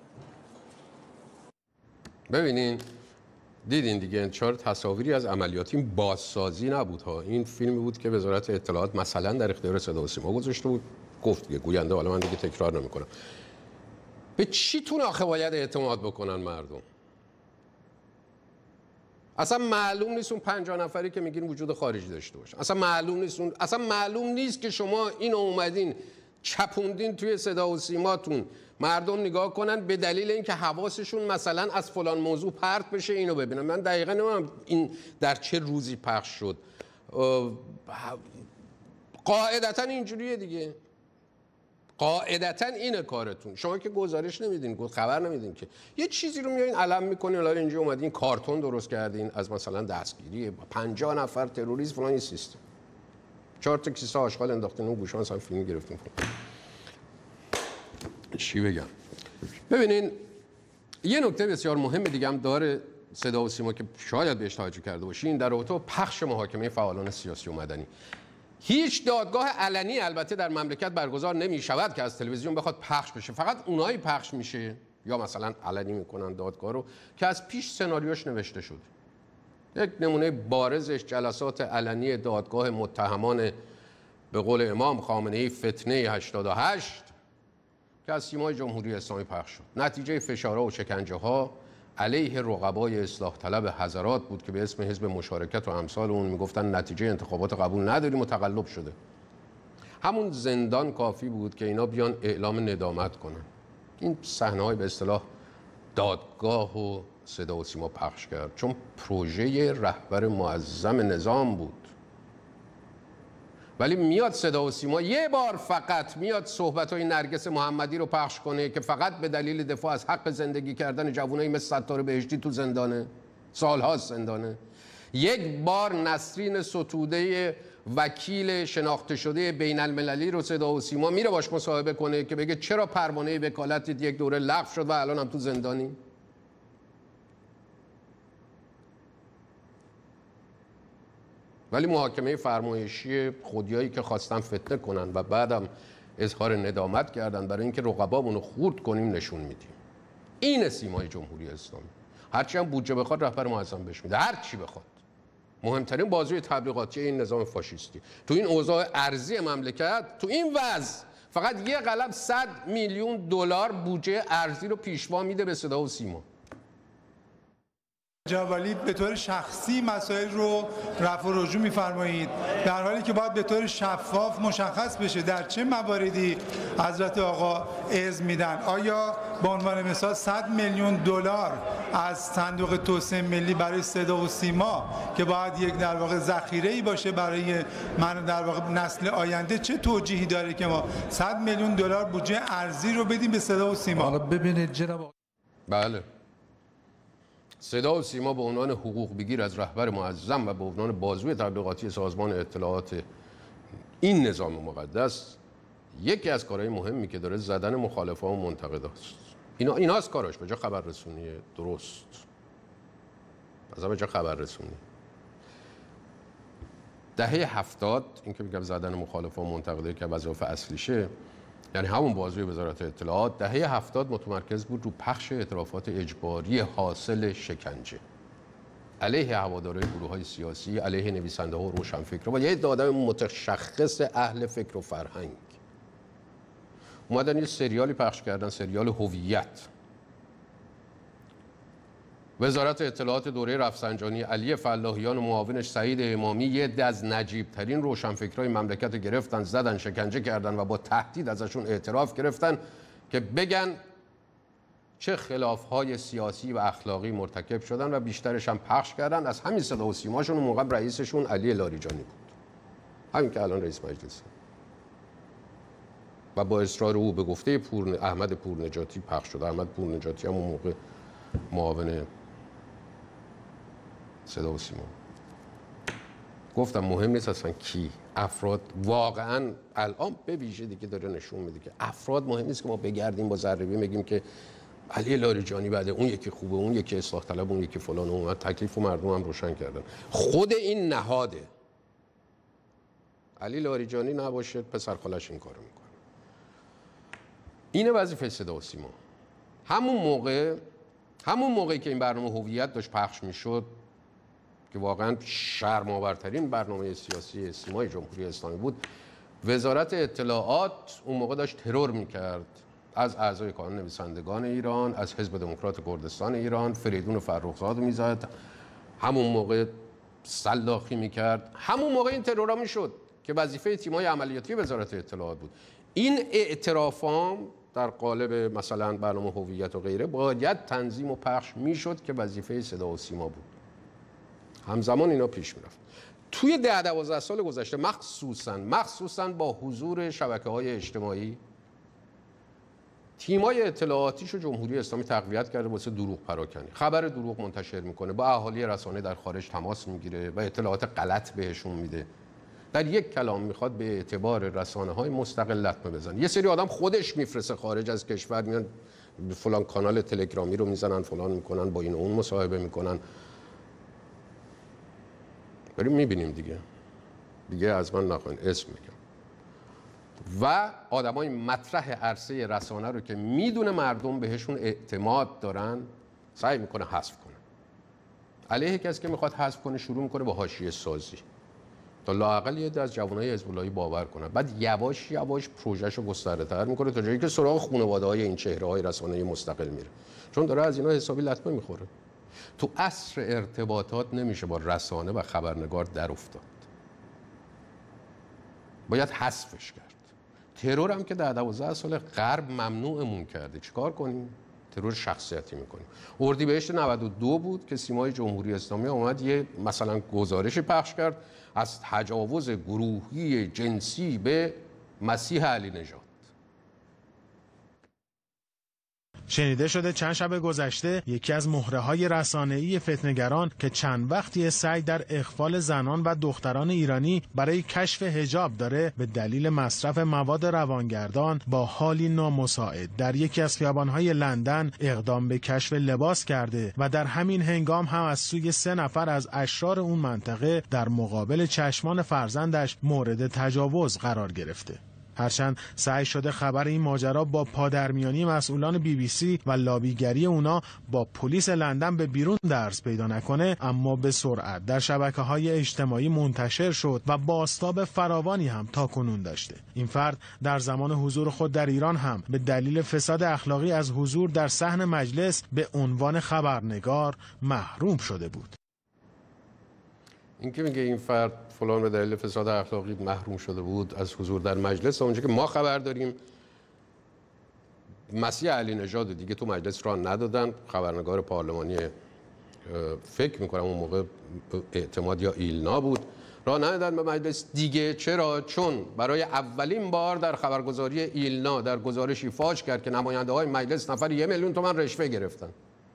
ببینین دیدین دیگه چهار تصاویری از عملیات، این بازسازی نبود ها، این فیلمی بود که وزارت اطلاعات مثلا در اختیار صدا و سیما گذاشته بود، گفت دیگه گوینده، حالا من دیگه تکرار نمی‌کنم. به چی تون آخه باید اعتماد بکنن مردم؟ اصلا معلوم نیست اون پنجاه نفری که میگین وجود خارجی داشته باشه، اصلا معلوم نیست اون، اصلا معلوم نیست که شما اینو اومدین چپوندین توی صدا و سیماتون مردم نگاه کنن به دلیل اینکه حواسشون مثلا از فلان موضوع پرت بشه اینو ببینن. من دقیقاً نمیدونم این در چه روزی پخش شد. قاعدتاً اینجوریه دیگه، قاعدتاً اینه کارتون. شما که گزارش نمیدین، گفت خبر نمیدین، که یه چیزی رو میایین علم میکنین، حالا اینجا اومدین کارتون درست کردین از مثلا دستگیری پنجاه نفر تروریست فلان سیستم، چهار تا کیسه آشغال انداختین اون گوشه مثلا فیلم گرفتین. چی بگم؟ ببینین یه نکته بسیار مهم دیگه هم داره صدا و سیما که شاید بهش توجه کرده باشین در رابطه با پخش محاکمه فعالان سیاسی و مدنی. هیچ دادگاه علنی البته در مملکت برگزار نمی شود که از تلویزیون بخواد پخش بشه، فقط اونایی پخش میشه یا مثلا علنی میکنن دادگاه رو که از پیش سناریوش نوشته شده. یک نمونه بارزش جلسات علنی دادگاه متهمان به قول امام خامنه‌ای فتنه هشتاد و هشت که از سیمای جمهوری اسلامی پخش شد. نتیجه فشارها و شکنجه ها علیه رقبای اصلاح طلب حضرات بود که به اسم حزب مشارکت و امثال اون میگفتن نتیجه انتخابات قبول نداریم و تقلب شده. همون زندان کافی بود که اینا بیان اعلام ندامت کنن. این صحنه‌های به اصطلاح دادگاه و صدا و سیما پخش کرد چون پروژه رهبر معظم نظام بود. ولی میاد صدا و سیما یه بار فقط میاد صحبت‌های نرگس محمدی رو پخش کنه که فقط به دلیل دفاع از حق زندگی کردن جوانایی مثل ستار بهشتی تو زندانه، سال‌هاست زندانه. یک بار نسرین ستوده وکیل شناخته شده بین المللی رو صدا و سیما میره باش مصاحبه کنه که بگه چرا پروانه وکالتت یک دوره لغو شد و الان هم تو زندانی؟ ولی محاکمه فرمایشی خودیایی که خواستن فتنه کنن و بعدم اظهار ندامت کردن برای اینکه رقبامون رو خورد کنیم نشون میدیم. این سیمای جمهوری اسلامی. هرچی هم بودجه بخواد رهبر معظم بهش میده، هر چی بخواد. مهمترین بازوی تبلیغاتی این نظام فاشیستی تو این اوضاع ارزی مملکت، تو این وضع فقط یه قلم صد میلیون دلار بودجه ارزی رو پیشوا میده به صدا و سیما. جوابی به طور شخصی مسائل رو رفع و رجوع می‌فرمایید در حالی که باید به طور شفاف مشخص بشه در چه مواردی حضرت آقا اذن میدن. آیا به عنوان مثال صد میلیون دلار از صندوق توسعه ملی برای صدا و سیما که باید یک در واقع ذخیره‌ای باشه برای من در واقع نسل آینده، چه توجیهی داره که ما صد میلیون دلار بودجه ارزی رو بدیم به صدا و سیما؟ حالا ببینید جناب. بله، صدا و سیما به عنوان حقوق بگیر از رهبر معظم و به عنوان بازوی تبلیغاتی سازمان اطلاعات این نظام مقدس یکی از کارهای مهمی که داره زدن مخالفان و منتقداست. اینا ایناست کاراش، به جا خبررسونی درست. از به جا خبررسونی. دهه هفتاد این که میگم زدن مخالفان و منتقدایی که وظیفه اصلیشه، یعنی همون بازوی وزارت اطلاعات، دهه هفتاد متمرکز بود رو پخش اعترافات اجباری حاصل شکنجه علیه هوادارهای گروه‌های سیاسی، علیه نویسنده ها و روشنفکران و یه عده آدم متشخص اهل فکر و فرهنگ. اومدن یه سریالی پخش کردن، سریال هویت. وزارت اطلاعات دوره رفسنجانی، علی فلاحیان و معاونش سعید امامی یه عده از نجیب‌ترین روشنفکرای مملکت گرفتن، زدن، شکنجه کردن و با تهدید ازشون اعتراف گرفتن که بگن چه خلافهای سیاسی و اخلاقی مرتکب شدن و بیشترش هم پخش کردن. از همین صدا و سیماشون اون موقع رئیسشون علی لاریجانی بود، همین که الان رئیس مجلس، و با اصرار او به گفته پور احمد پورنجاتی پخش شد. احمد پورنجاتی هم اون موقع معاون صدا و سیما. گفتم مهم نیست اصلا کی، افراد واقعا الان به ویژه دیگه داره نشون میده که افراد مهم نیست که ما بگردیم با ذره‌بین بگیم که علی لاریجانی بعد اون یکی خوبه، اون یکی اصلاح طلب، اون یکی فلان، اون تکلیف و مردم هم روشن کردن. خود این نهاده علی لاریجانی نباشه پسر خالش این کارو میکنه. اینه وظیفه صدا و سیما. همون موقع همون موقعی که این برنامه هویت داشت پخش میشد که واقعا شرم‌آورترین برنامه سیاسی سیمای جمهوری اسلامی بود، وزارت اطلاعات اون موقع داشت ترور میکرد از اعضای کانون نویسندگان ایران، از حزب دموکرات کردستان ایران، فریدون فرخزاد رو میزد، همون موقع سلاخی میکرد. همون موقع این ترورا میشد که وظیفه تیم‌های عملیاتی وزارت اطلاعات بود. این اعترافام در قالب مثلا برنامه هویت و غیره باید تنظیم و پخش میشد که وظیفه صدا و سیما بود. همزمان اینا پیش میرفت. توی ده دوازده سال گذشته مخصوصا مخصوصا با حضور شبکه‌های اجتماعی، تیمای اطلاعاتیشو جمهوری اسلامی تقویت کرده واسه دروغ پراکنی. خبر دروغ منتشر میکنه، با اهالی رسانه در خارج تماس میگیره و اطلاعات غلط بهشون میده. در یک کلام میخواد به اعتبار رسانه‌های مستقل لطمه بزنه. یه سری آدم خودش میفرسته خارج از کشور، میان فلان کانال تلگرامی رو میزنن، فلان میکنن، با این و اون مصاحبه میکنن. بریم میبینیم دیگه. دیگه از من نخواین اسم میگم. و آدمای مطرح عرصه رسانه رو که میدونه مردم بهشون اعتماد دارن سعی میکنه حذف کنه. علیه کسی که میخواد حذف کنه شروع میکنه با حاشیه سازی تا لااقل یه عده از جوانای حزب اللهی باور کنن. بعد یواش یواش پروژه‌شو گسترده‌تر میکنه تا جایی که سراغ خانواده‌های این چهره‌های رسانه‌ای مستقل میره، چون داره از اینا حسابی لطمه میخوره. تو عصر ارتباطات نمیشه با رسانه و خبرنگار در افتاد، باید حذفش کرد. ترور هم که در دوازده سال غرب ممنوعمون کرده، چیکار کنیم؟ ترور شخصیتی میکنیم. اردیبهشت نود و دو بود که سیمای جمهوری اسلامی اومد یه مثلا گزارشی پخش کرد از تجاوز گروهی جنسی به مسیح علی نژاد. شنیده شده چند شب گذشته یکی از مهره‌های رسانه‌ای فتنه‌گران که چند وقتی سعی در اغفال زنان و دختران ایرانی برای کشف حجاب داره، به دلیل مصرف مواد روانگردان با حالی نامساعد در یکی از خیابان‌های لندن اقدام به کشف لباس کرده و در همین هنگام هم از سوی سه نفر از اشرار اون منطقه در مقابل چشمان فرزندش مورد تجاوز قرار گرفته. هرچند سعی شده خبر این ماجرا با پادرمیانی مسئولان بی بی سی و لابیگری اونا با پلیس لندن به بیرون درز پیدا نکنه، اما به سرعت در شبکه‌های اجتماعی منتشر شد و بازتاب فراوانی هم تاکنون داشته. این فرد در زمان حضور خود در ایران هم به دلیل فساد اخلاقی از حضور در صحن مجلس به عنوان خبرنگار محروم شده بود. این که میگه این فرد فلان به دلیل فساد اخلاقی محروم شده بود از حضور در مجلس، اونجا که ما خبر داریم مسیح علی نژاد دیگه تو مجلس را ندادن. خبرنگار پارلمانی فکر میکنم اون موقع اعتماد یا ایلنا بود، را ندادن به مجلس دیگه. چرا؟ چون برای اولین بار در خبرگزاری ایلنا در گزارشی فاش کرد که نماینده های مجلس نفر یک میلیون تومان رشوه گرفتن.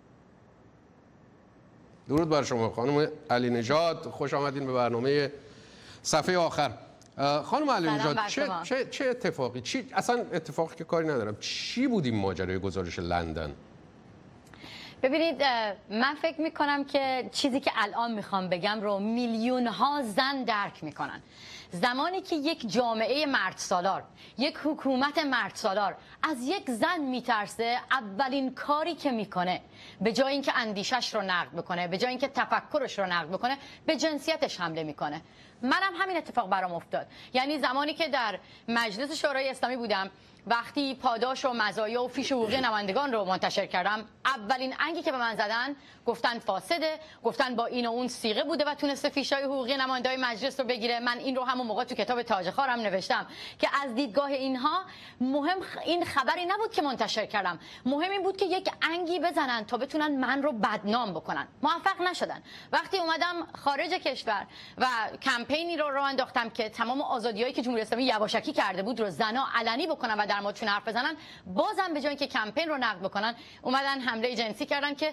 درود بر شما خانم علی نژاد، خوش آمدین به برنامه صفحه آخر. خانم علی نژاد، چه, چه, چه اتفاقی؟ چی اصلا اتفاقی که کاری ندارم، چی بود این ماجرای گزارش لندن؟ ببینید، من فکر میکنم که چیزی که الان میخوام بگم رو میلیون ها زن درک میکنن. زمانی که یک جامعه مردسالار، یک حکومت مردسالار از یک زن میترسه، اولین کاری که میکنه به جای اینکه اندیشش رو نقد بکنه، به جای اینکه تفکرش رو نقد بکنه، به جنسیتش حمله میکنه. منم همین اتفاق برام افتاد. یعنی زمانی که در مجلس شورای اسلامی بودم، وقتی پاداش و مزایا و فیش حقوقی نمایندگان رو منتشر کردم، اولین انگی که به من زدن گفتن فاسده، گفتن با این و اون صیغه بوده و تونسته فیشای حقوقی نمایندای مجلس رو بگیره. من این رو همون موقع تو کتاب تاج خارم نوشتم که از دیدگاه اینها مهم این خبری نبود که منتشر کردم، مهم این بود که یک انگی بزنن تا بتونن من رو بدنام بکنن. موفق نشدن. وقتی اومدم خارج کشور و کمپینی رو راه انداختم که تمام آزادیایی که جمهوری اسلامی یواشکی کرده بود رو زنا علنی بکنن و در موردشون حرف بزنن، بازم به جای اینکه کمپین رو نقد بکنن اومدن حمله جنسی کردن که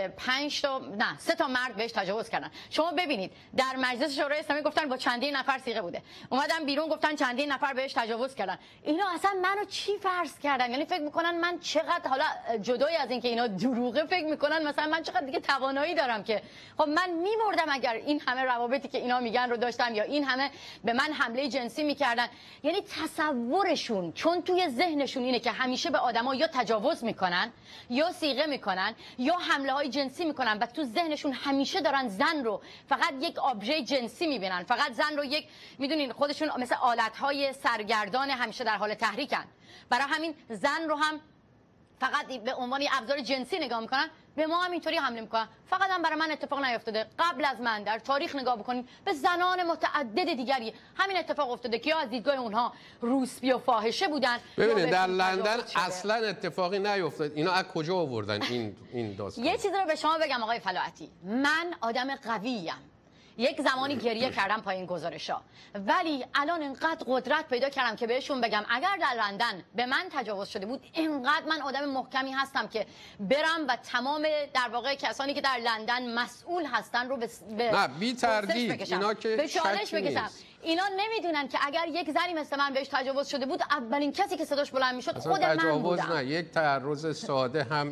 پنج تا نه سه تا مرد بهش تجاوز کردن. شما ببینید در مجلس شورای اسلامی گفتن با چندین نفر صیغه بوده، اومدن بیرون گفتن چندین نفر بهش تجاوز کردن. اینا اصلا منو چی فرض کردن؟ یعنی فکر میکنن من چقدر، حالا جدای از اینکه اینا دروغه، فکر میکنن مثلا من چقدر دیگه توانایی دارم که خب من میمردم اگر این همه روابطی که اینا میگن رو داشتم یا این همه به من حمله جنسی میکردن. یعنی تصورشون چون توی ذهنشون اینه که همیشه به آدما یا تجاوز میکنن یا صیغه میکنن یا حمله های جنسی میکنن و تو ذهنشون همیشه دارن زن رو فقط یک آبژه جنسی میبینن، فقط زن رو یک، میدونین خودشون مثل آلت های سرگردان همیشه در حال تحریکن، برای همین زن رو هم فقط به عنوان ابزار جنسی نگاه میکنن. به ما هم اینطوری حمله میکنن. فقط هم برای من اتفاق نیفتاده، قبل از من در تاریخ نگاه بکنیم به زنان متعدد دیگری همین اتفاق افتاده که یا از دیدگاه اونها روسبی و فاحشه بودن. ببینید در لندن اصلا اتفاقی نیفتاد. اینا از کجا آوردن این این داستان؟ یه چیزی رو به شما بگم آقای فلاحتی، من آدم قوی‌ام، یک زمانی گریه کردم پای این گزارش‌ها، ولی الان اینقدر قدرت پیدا کردم که بهشون بگم اگر در لندن به من تجاوز شده بود، اینقدر من آدم محکمی هستم که برم و تمام در واقع کسانی که در لندن مسئول هستن رو به نه بی تردید اینا که به چالش بکشم. اینا نمیدونن که اگر یک زنی مثل من بهش تجاوز شده بود، اولین کسی که صداش بلند میشد خود من بودم. نه یک تعرض ساده هم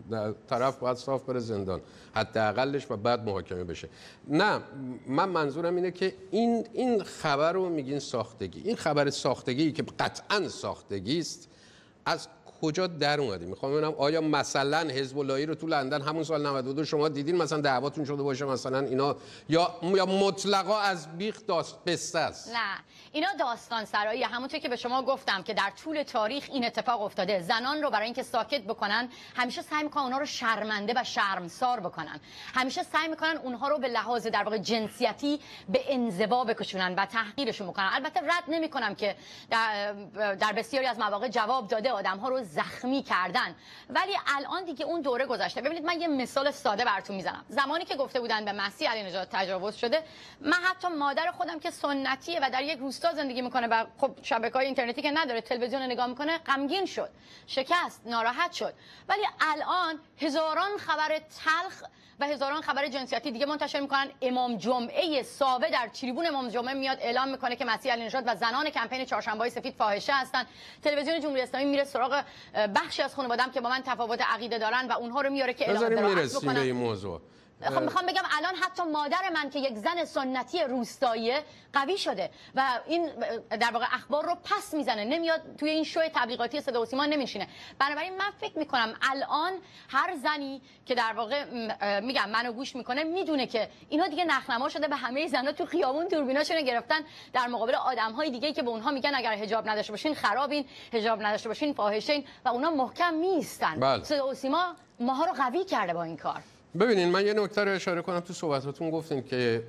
طرف باید صاف بره زندان حداقلش و بعد محاکمه بشه. نه من منظورم اینه که این این خبر رو میگین ساختگی، این خبر ساختگی که قطعا ساختگی است از کجا در اومده؟ میخوام ببینم آیا مثلا حزب اللهی رو تو لندن همون سال نود و دو شما دیدین مثلا دعواتون شده باشه مثلا اینا، یا یا مطلقا از بیخ داست قصه است؟ نه اینا داستان سرایی، همونطور که به شما گفتم که در طول تاریخ این اتفاق افتاده. زنان رو برای اینکه ساکت بکنن همیشه سعی میکنن اونها رو شرمنده و شرمسار بکنن، همیشه سعی میکنن اونها رو به لحاظ در واقع جنسیتی به انزوا بکشونن و تحقیرشون بکنن. البته رد نمیکنم که در, در بسیاری از مواقع جواب داده آدم‌ها رو زخمی کردن، ولی الان دیگه اون دوره گذشته. ببینید من یه مثال ساده براتون میزنم. زمانی که گفته بودن به مسیح علی نژاد تجاوز شده، من حتی مادر خودم که سنتیه و در یک روستا زندگی میکنه و خب شبکه‌های اینترنتی که نداره، تلویزیون نگاه میکنه، غمگین شد، شکست، ناراحت شد. ولی الان هزاران خبر تلخ و هزاران خبر جنسیتی دیگه منتشر میکنن. امام جمعه ساوه در تریبون امام جمعه میاد اعلام میکنه که مسیح علی نژاد و زنان کمپین چهارشنبه‌های سفید فاحشه هستن. تلویزیون جمهوری اسلامی میره سراغ بخشی از خانواده‌ام که با من تفاوت عقیده دارن و اونها رو میاره که اعلام براءت بکنن. به این موضوع خب میخوام بگم الان حتی مادر من که یک زن سنتی روستایی قوی شده و این در واقع اخبار رو پس میزنه، نمیاد توی این شو تبلیغاتی صدا و سیما نمیشینه. بنابراین من فکر میکنم الان هر زنی که در واقع میگم منو گوش میکنه میدونه که اینا دیگه نخنما شده به همه زنا تو خیابون دوربیناشون گرفتن در مقابل آدمهای دیگه که به اونها میگن اگر حجاب نداشته باشین خرابین، حجاب نداشته باشین فاحشین و اونا محکم میستن. صدا و سیما ماها رو قوی کرده با این کار. ببینید من یه نکته رو اشاره کنم. تو صحبتاتون گفتین که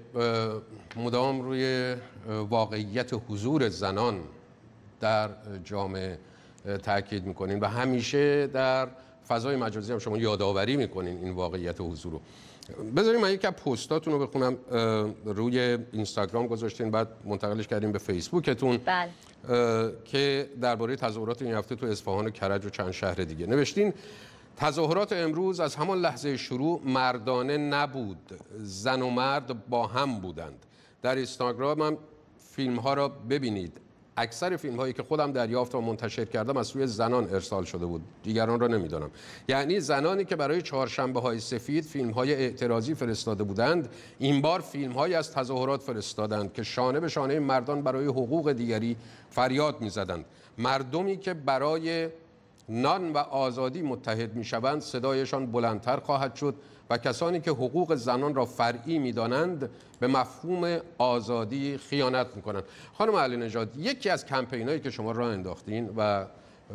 مدام روی واقعیت حضور زنان در جامعه تاکید میکنین و همیشه در فضای مجازی هم شما یادآوری میکنین این واقعیت حضور رو. بذارید من یک از پستاتون رو بخونم. روی اینستاگرام گذاشتین بعد منتقلش کردین به فیسبوکتون. بله. که درباره تظاهرات این هفته تو اصفهان و کرج و چند شهر دیگه نوشتین تظاهرات امروز از همان لحظه شروع مردانه نبود، زن و مرد با هم بودند. در اینستاگرام هم فیلم ها را ببینید. اکثر فیلم هایی که خودم دریافت و منتشر کردم از سوی زنان ارسال شده بود، دیگران را نمیدانم. یعنی زنانی که برای چهارشنبه های سفید فیلم های اعتراضی فرستاده بودند، این بار فیلم های از تظاهرات فرستادند که شانه به شانه مردان برای حقوق دیگری فریاد میزدند. مردمی که برای نان و آزادی متحد میشوند صدایشان بلندتر خواهد شد و کسانی که حقوق زنان را فرعی میدانند به مفهوم آزادی خیانت میکنند. خانم علی نژاد، یکی از کمپینایی که شما راه انداختین و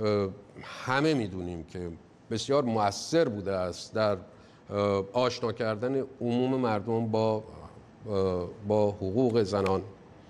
همه میدونیم که بسیار مؤثر بوده است در آشنا کردن عموم مردم با با حقوق زنان،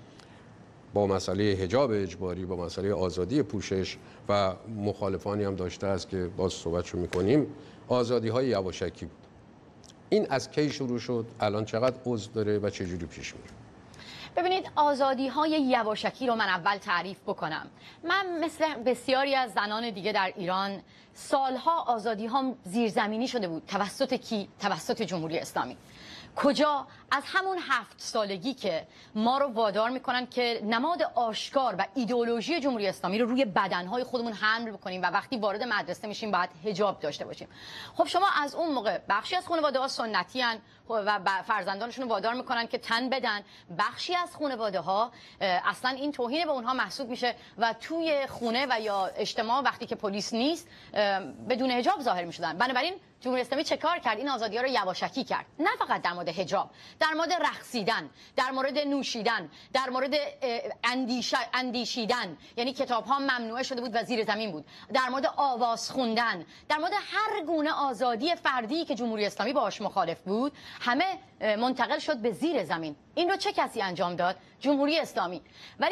با مسئله حجاب اجباری، با مسئله آزادی پوشش و مخالفانی هم داشته است که باز صحبتشو میکنیم، آزادی های یواشکی بود. این از کی شروع شد؟ الان چقدر عضو داره و چجوری پیش میره؟ ببینید، آزادی های یواشکی رو من اول تعریف بکنم. من مثل بسیاری از زنان دیگه در ایران سالها آزادی ها زیرزمینی شده بود. توسط کی؟ توسط جمهوری اسلامی. کجا؟ از همون هفت سالگی که ما رو وادار میکنن که نماد آشکار و ایدئولوژی جمهوری اسلامی رو روی بدنهای خودمون حمل بکنیم و وقتی وارد مدرسه میشیم باید حجاب داشته باشیم. خب شما از اون موقع بخشی از خانواده ها سنتی ان و فرزندانشون رو وادار میکنن که تن بدن، بخشی از خانواده ها اصلا این توهین به اونها محسوب میشه و توی خونه و یا اجتماع وقتی که پلیس نیست بدون حجاب ظاهر میشدن. بنابراین جمهوری اسلامی چه کار کرد؟ این آزادی‌ها رو یواشکی کرد. نه فقط در مورد حجاب، در مورد رقصیدن، در مورد نوشیدن، در مورد اندیش... اندیشیدن، یعنی کتاب‌ها ممنوع شده بود و زیر زمین بود، در مورد آواز خوندن، در مورد هر گونه آزادی فردی که جمهوری اسلامی باهاش مخالف بود، همه منتقل شد به زیر زمین. این رو چه کسی انجام داد؟ جمهوری اسلامی. ولی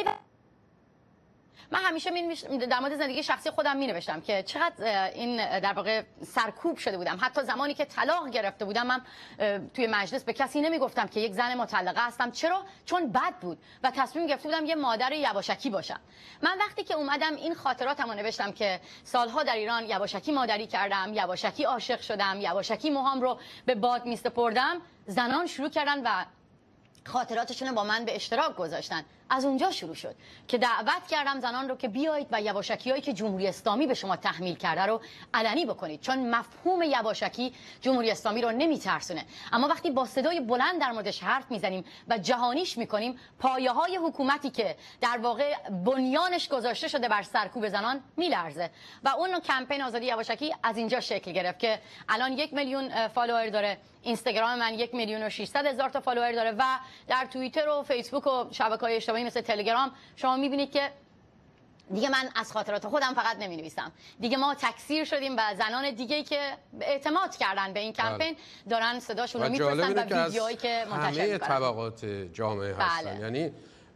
من همیشه در مورد زندگی شخصی خودم می نوشتم که چقدر این در واقع سرکوب شده بودم. حتی زمانی که طلاق گرفته بودم من توی مجلس به کسی نمی گفتم که یک زن مطلقه هستم. چرا؟ چون بد بود و تصمیم گرفته بودم یه مادر یواشکی باشم. من وقتی که اومدم این خاطراتمو نوشتم که سالها در ایران یواشکی مادری کردم، یواشکی عاشق شدم، یواشکی موهام رو به باد می سپردم، زنان شروع کردن و خاطراتشون رو با من به اشتراک گذاشتن. از اونجا شروع شد که دعوت کردم زنان رو که بیایید و یواشکی‌هایی که جمهوری اسلامی به شما تحمیل کرده رو علنی بکنید، چون مفهوم یواشکی جمهوری اسلامی رو نمیترسونه. اما وقتی با صدای بلند در موردش حرف میزنیم و جهانیش میکنیم، پایه‌های حکومتی که در واقع بنیانش گذاشته شده بر سرکوب زنان میلرزه و اون کمپین آزادی یواشکی از اینجا شکل گرفت که الان یک میلیون فالوور داره. اینستاگرام من یک میلیون و ششصد هزار تا فالوور داره و در توییتر و فیسبوک و شبکه‌های اجتماعی مثل تلگرام شما میبینید که دیگه من از خاطرات خودم فقط نمی نویسم. دیگه ما تکثیر شدیم و زنان دیگه‌ای که اعتماد کردن به این کمپین دارن صداشون رو میفرستن و ویدیوهایی که منتشر همه میکنن. طبقات جامعه هستن. بله. یعنی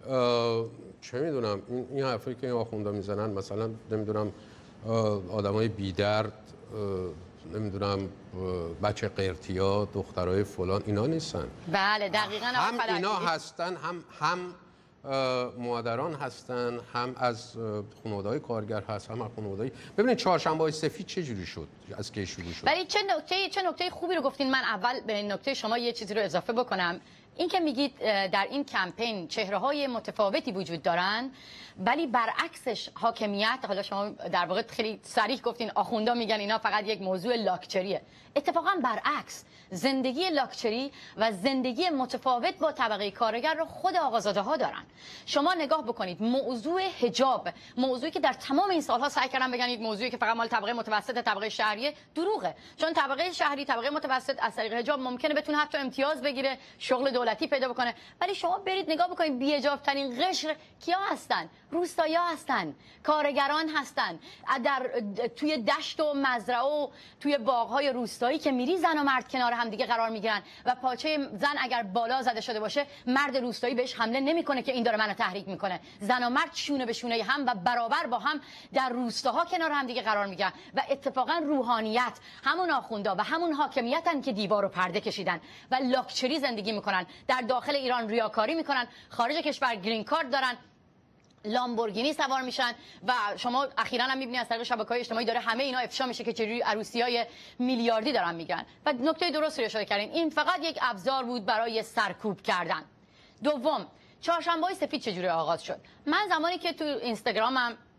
چه میدونم این این حرفی که آخوندا میزنن، مثلا نمیدونم آدمای بی‌درد، نمیدونم بچه قرتیا، دخترای فلان، اینا نیستن. بله دقیقاً. هم اینا هستن، هم هم مادران هستن، هم از خانواده‌های کارگر هست، هم از خانواده‌های. ببینید چهارشنبه‌های سفید چه جوری شد، از کی شروع شد؟ ولی چه نکته چه نکته خوبی رو گفتین. من اول به این نکته شما یه چیزی رو اضافه بکنم. این که میگید در این کمپین چهره‌های متفاوتی وجود دارن ولی برعکسش حاکمیت، حالا شما در واقع خیلی صریح گفتین آخوندا میگن اینا فقط یک موضوع لاکچریه. اتفاقا برعکس، زندگی لاکچری و زندگی متفاوت با طبقه کارگر رو خود آقازاده ها دارن. شما نگاه بکنید، موضوع حجاب، موضوعی که در تمام این سالها سعی کردن بگن یک موضوعی که فقط مال طبقه متوسط، طبقه شهریه، دروغه. چون طبقه شهری، طبقه متوسط از طریق حجاب ممکنه بتونه حتی امتیاز بگیره، شغل دولتی پیدا بکنه. ولی شما برید نگاه بکنید، بی حجاب ترین قشر کیا هستن؟ روستایی‌ها هستن، کارگران هستن. در توی دشت و مزرعه و توی باغ‌های روستایی که میری زن و مرد کنار هم دیگه قرار میگیرن و پاچه زن اگر بالا زده شده باشه مرد روستایی بهش حمله نمیکنه که این داره منو تحریک میکنه. زن و مرد شونه به شونه هم و برابر با هم در روستاها کنار هم دیگه قرار میگیرن و اتفاقا روحانیت، همون آخوندا و همون حاکمیتن که دیوار و پرده کشیدن و لاکچری زندگی میکنن. در داخل ایران ریاکاری میکنن، خارج کشور گرین کارت دارن، لامبورگینی سوار میشن و شما اخیراً هم میبینید از طریق شبکه‌های اجتماعی داره همه اینا افشا میشه که چجوری عروسی‌های میلیاردی دارن میگن. و نکته درست رو اشاره کردین، این فقط یک ابزار بود برای سرکوب کردن. دوم، چهارشنبه‌های سفید چجوری آغاز شد؟ من زمانی که تو اینستاگرامم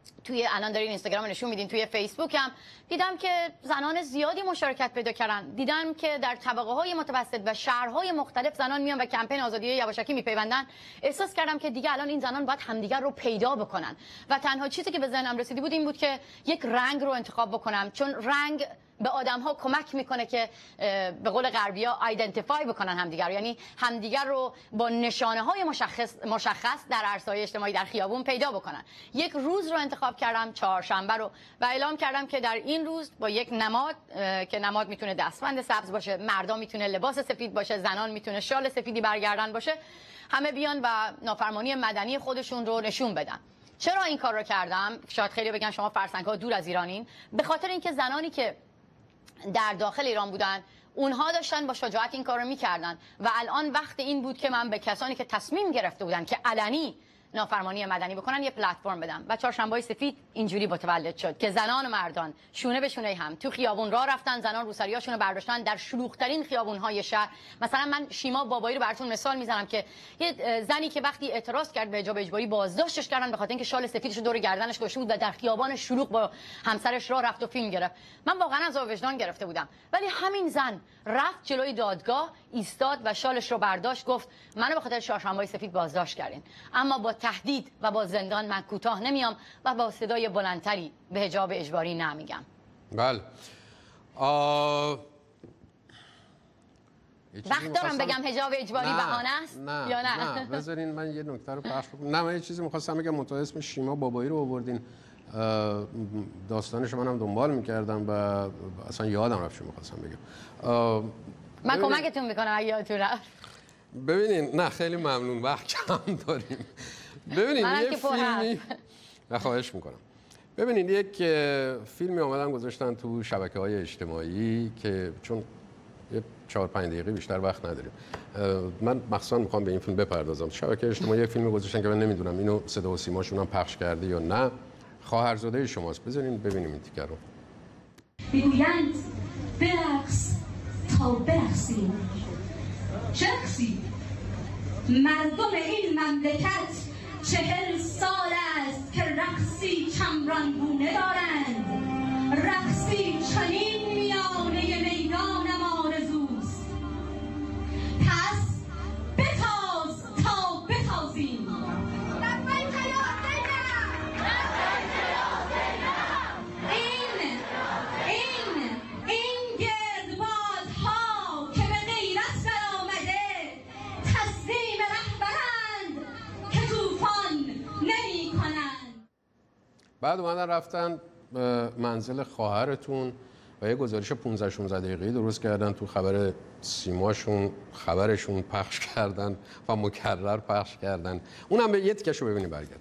توی الان دارین اینستاگرام نشون میدین، توی فیسبوک هم دیدم که زنان زیادی مشارکت پیدا کردن. دیدم که در طبقه های متوسط و شهرهای مختلف زنان میان و کمپین آزادی یواشکی میپیوندن. احساس کردم که دیگه الان این زنان باید همدیگر رو پیدا بکنن و تنها چیزی که به ذهنم رسیدی بود این بود که یک رنگ رو انتخاب بکنم، چون رنگ به آدم ها کمک میکنه که به قول غربی ها آیدنتیفای بکنن همدیگر، یعنی همدیگر رو با نشانه های مشخص مشخص در عرصه‌های اجتماعی در خیابون پیدا بکنن. یک روز رو انتخاب کردم، چهارشنبه رو، و اعلام کردم که در این روز با یک نماد که نماد میتونه دستبند سبز باشه، مردا میتونه لباس سفید باشه، زنان میتونه شال سفیدی برگردن باشه، همه بیان و نافرمانی مدنی خودشون رو نشون بدن. چرا این کار رو کردم؟ شاید خیلی بگن شما فرسنگ‌ها دور از ایرانین. به خاطر اینکه زنانی که در داخل ایران بودن اونها داشتن با شجاعت این کار رو میکردن و الان وقت این بود که من به کسانی که تصمیم گرفته بودن که علنی نافرمانی مدنی بکنن یه پلتفرم بدم و چهارشنبه‌های سفید اینجوری متولد شد که زنان و مردان شونه به شونه هم تو خیابون راه رفتن، زنان روسریاشون رو برداشتن در شلوغ‌ترین خیابون‌های شهر. مثلا من شیما بابایی رو براتون مثال میزنم که یه زنی که وقتی اعتراض کرد به حجاب اجباری بازداشتش کردن به خاطر اینکه شال سفیدش رو دور گردنش گذاشته بود و در خیابان شلوغ با همسرش راه رفت و فیلم گرفت. من واقعا از وجدان گرفته بودم، ولی همین زن رفت جلوی دادگاه، ایستاد و شالش رو برداشت، گفت منو به خاطر چهارشنبه‌های سفید بازداشت کردین، اما با تهدید و با زندان من کوتاه نمیام و با صدای بلندتری به حجاب اجباری نمیگم. بله. آ... وقت دارم بگم حجاب اجباری بهانه است نه، یا نه؟ نه بذارین من یه نکته رو پخش کنم. نه من یه چیزی می‌خواستم بگم، منتها اسم شیما بابایی رو آوردین، داستانش منم دنبال می‌کردم و اصلا یادم رفت چی می‌خواستم بگم. من کمکتون می‌کنم اگه یادتون رفت. ببینین، نه خیلی ممنون، وقت کم داریم. ببینین یه فیلمی نه خواهش میکنم. ببینین یک فیلمی آمدن گذاشتن تو شبکه‌های اجتماعی که چون یه چهار پنج دقیقه بیشتر وقت نداریم، من مخصوصا میخوام به این فیلم بپردازم. شبکه اجتماعی یک فیلمی گذاشتن که من نمیدونم اینو صدا و سیماشون هم پخش کرده یا نه. خواهرزاده شماست، بذارین ببینیم این تیکر رو. میگویند برقص تا برقصیم. چه رقصی؟ مردم این مملکت چهل سال است که رقصی چمرانگونه دارند. رقصی چنین میانه میدانم آرزوست. پس بتاز تا بتازیم. این این این گردبادها که به غیرت در آمده تسلیم رهبرند که طوفان نمی کنند. بعد اومدن رفتن منزل خواهرتون و یه گزارش پانزده شانزده دقیقه‌ای درست کردن، تو خبر سیماشون خبرشون پخش کردن و مکرر پخش کردن. اونم به یه تیکشو ببینیم برگردیم.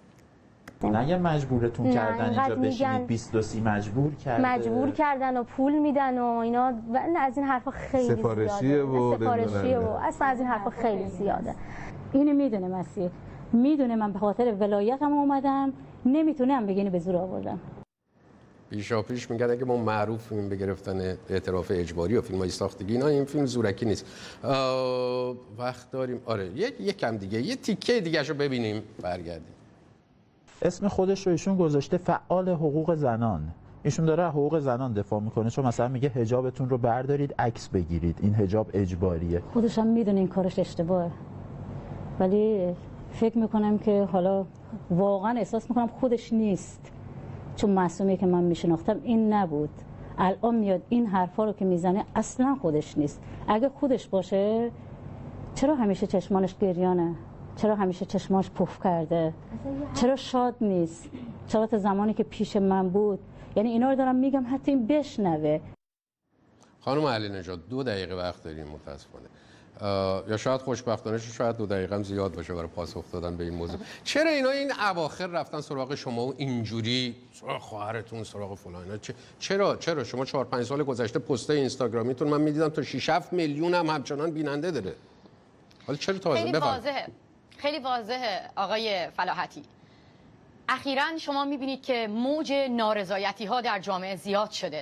اگه مجبورتون نه، کردن اینجا اینقدر بشینید میگن بیست و سی مجبور کرده مجبور کردن و پول میدن و اینا و از این حرفا خیلی سفارشیه زیاده و سفارشیه و اصلا از این حرفا خیلی زیاده. اینو میدونه مسیح، میدونه من به خاطر ولایتم اومدم، نمیتونه هم بگینی به زور آوردم. پیشا پیش میگن اگه ما معروفیم به گرفتن اعتراف اجباری و فیلم‌های ساختگی، اینا این فیلم زورکی نیست. وقت داریم آره یک یکم دیگه یه تیکه دیگه‌شو ببینیم برگردیم. اسم خودش رو ایشون گذاشته فعال حقوق زنان. ایشون داره حقوق زنان دفاع میکنه، چون مثلا میگه حجابتون رو بردارید عکس بگیرید، این حجاب اجباریه. خودش هم میدونه این کارش اشتباهه، ولی فکر میکنم که حالا واقعا احساس میکنم خودش نیست، چون معصومی که من میشناختم این نبود. الان میاد این حرفا رو که میزنه اصلا خودش نیست. اگه خودش باشه چرا همیشه چشمانش گریانه؟ چرا همیشه چشماش پف کرده؟ چرا شاد نیست؟ چرا تا زمانی که پیش من بود؟ یعنی اینا رو دارم میگم حتی این بشنوه. خانم علی نژاد دو دقیقه وقت داریم متاسفانه، یا شاید خوشبختانه شاید دو دقیقه هم زیاد باشه برای پاسخ دادن به این موضوع. چرا اینا این اواخر رفتن سراغ شما و اینجوری سراغ خواهرتون سراغ فلان اینا؟ چرا چرا شما چهار پنج سال گذشته پستای اینستاگرامیتون من میدیدم تا شش هفت میلیون هم همچنان بیننده داره. حالا چرا تازه خیلی واضحه خیلی واضحه آقای فلاحتی. اخیراً شما میبینید که موج نارضایتی ها در جامعه زیاد شده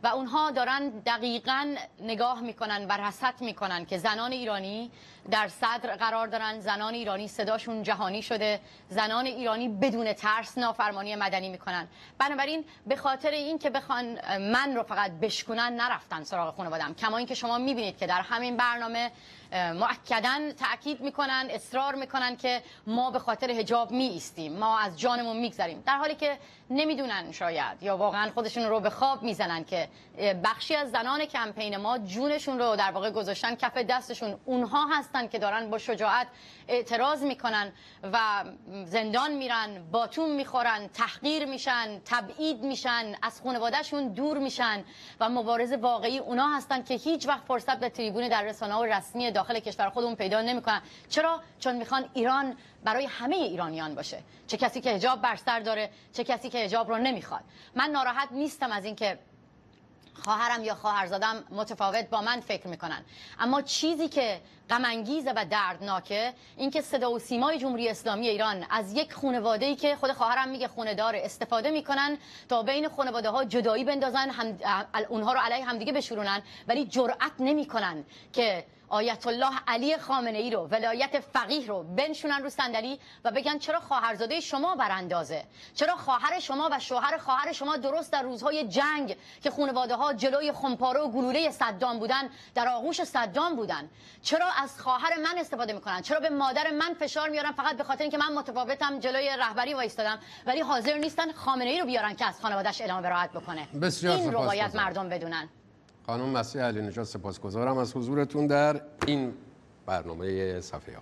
و اونها دارن دقیقاً نگاه میکنن و رصد میکنن که زنان ایرانی در صدر قرار دارن، زنان ایرانی صداشون جهانی شده، زنان ایرانی بدون ترس نافرمانی مدنی میکنن. بنابراین به خاطر این که بخوان من رو فقط بشکنن نرفتن سراغ خانواده‌ام، کما اینکه شما میبینید که در همین برنامه مؤکداً تاکید میکنن، اصرار میکنن که ما به خاطر حجاب می ایستیم، ما از جانمون میگذریم، در حالی که نمیدونن شاید یا واقعا خودشون رو به خواب میزنن که بخشی از زنان کمپین ما جونشون رو در واقع گذاشتن کف دستشون. اونها هستن که دارن با شجاعت اعتراض میکنن و زندان میرن، باتون میخورن، تحقیر میشن، تبعید میشن، از خانوادهشون دور میشن و مبارز واقعی اونا هستن که هیچ وقت فرصت به تریبون در رسانه‌های رسمی داخل کشور خودمون پیدا نمیکنن. چرا؟ چون میخوان ایران برای همه ایرانیان باشه، چه کسی که حجاب بر سر داره، چه کسی که حجاب رو نمیخواد. من ناراحت نیستم از اینکه خواهرم یا خواهرزادم متفاوت با من فکر میکنن، اما چیزی که غم انگیزه و دردناکه این که صدا و سیمای جمهوری اسلامی ایران از یک خانواده‌ای که خود خواهرم میگه خونه داره استفاده میکنن تا بین خانواده ها جدایی بندازن، هم اونها رو علیه همدیگه بشورونن، ولی جرأت نمیکنن که آیت الله علی خامنه ای رو، ولایت فقیه رو بنشونن رو صندلی و بگن چرا خواهرزاده شما براندازه، چرا خواهر شما و شوهر خواهر شما درست در روزهای جنگ که خانواده ها جلوی خمپاره و گلوله صدام بودن در آغوش صدام بودن، چرا از خواهر من استفاده میکنن، چرا به مادر من فشار میارن فقط به خاطر اینکه من متفاوتم جلوی رهبری وایستادم، ولی حاضر نیستن خامنه ای رو بیارن که از خانواده‌اش اعلام براءت بکنه. این رو باید مردم بدونن. خانم مسیح علی نژاد سپاسگزارم از حضورتون در این برنامه صفحه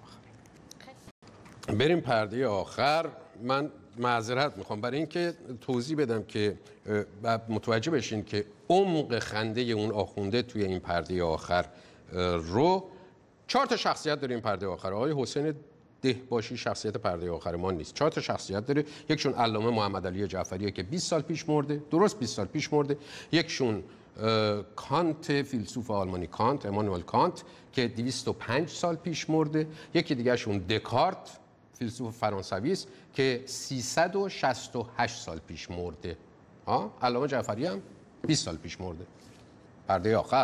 آخر. بریم پرده آخر. من معذرت میخوام برای اینکه توضیح بدم که متوجه بشین که عمق خنده اون آخونده توی این پرده آخر رو. چهار تا شخصیت داره این پرده آخر. آقای حسین دهباشی شخصیت پرده آخر ما نیست. چهار تا شخصیت داره. یکشون علامه محمد علی جعفریه که بیست سال پیش مرده، درست بیست سال پیش مرده. یکشون کانت، فیلسوف آلمانی کانت، امانوئل کانت که دویست و پنج سال پیش مرده. یکی دیگه شون دکارت، فیلسوف فرانسوی است که سیصد و شصت و هشت سال پیش مرده. ها، علامه جعفری هم بیست سال پیش مرده. پرده آخر.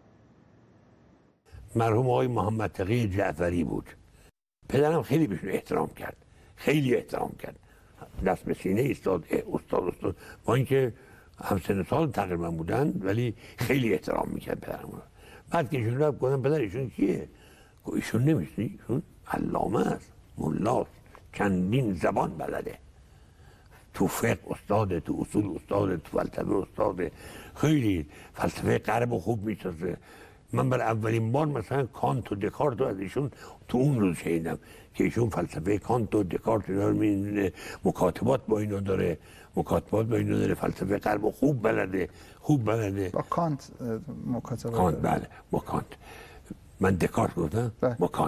مرحوم آقای محمد تقی جعفری بود. پدرم خیلی بهشون احترام کرد، خیلی احترام کرد، دست به سینه ایستاد، استاد استاد، با اینکه همسن سال تقریبا بودن ولی خیلی احترام میکرد پدرم رو. بعد که ایشون رفت گفتم پدر ایشون کیه؟ گفت ایشون نمیشنی؟ ایشون علامه است، ملاست، چندین زبان بلده، تو فقه استاده، تو اصول استاده، تو فلسفه استاده، خیلی فلسفه غرب رو خوب میشناسه. من بر اولین بار مثلا کانت و دکارت رو از ایشون تو اون روز شنیدم که ایشون فلسفه کانت و دکارت رو میدونه، مکاتبات با اینا داره، مکاتبات با اینا داره، فلسفه غرب خوب بلده، خوب بلده. با کانت مکاتبه کانت بله، با کانت. من دکارت گفتم، با کانت.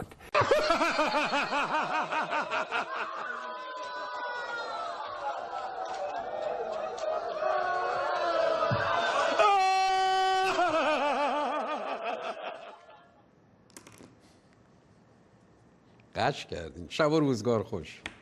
قش کردین. شب و روزگار خوش.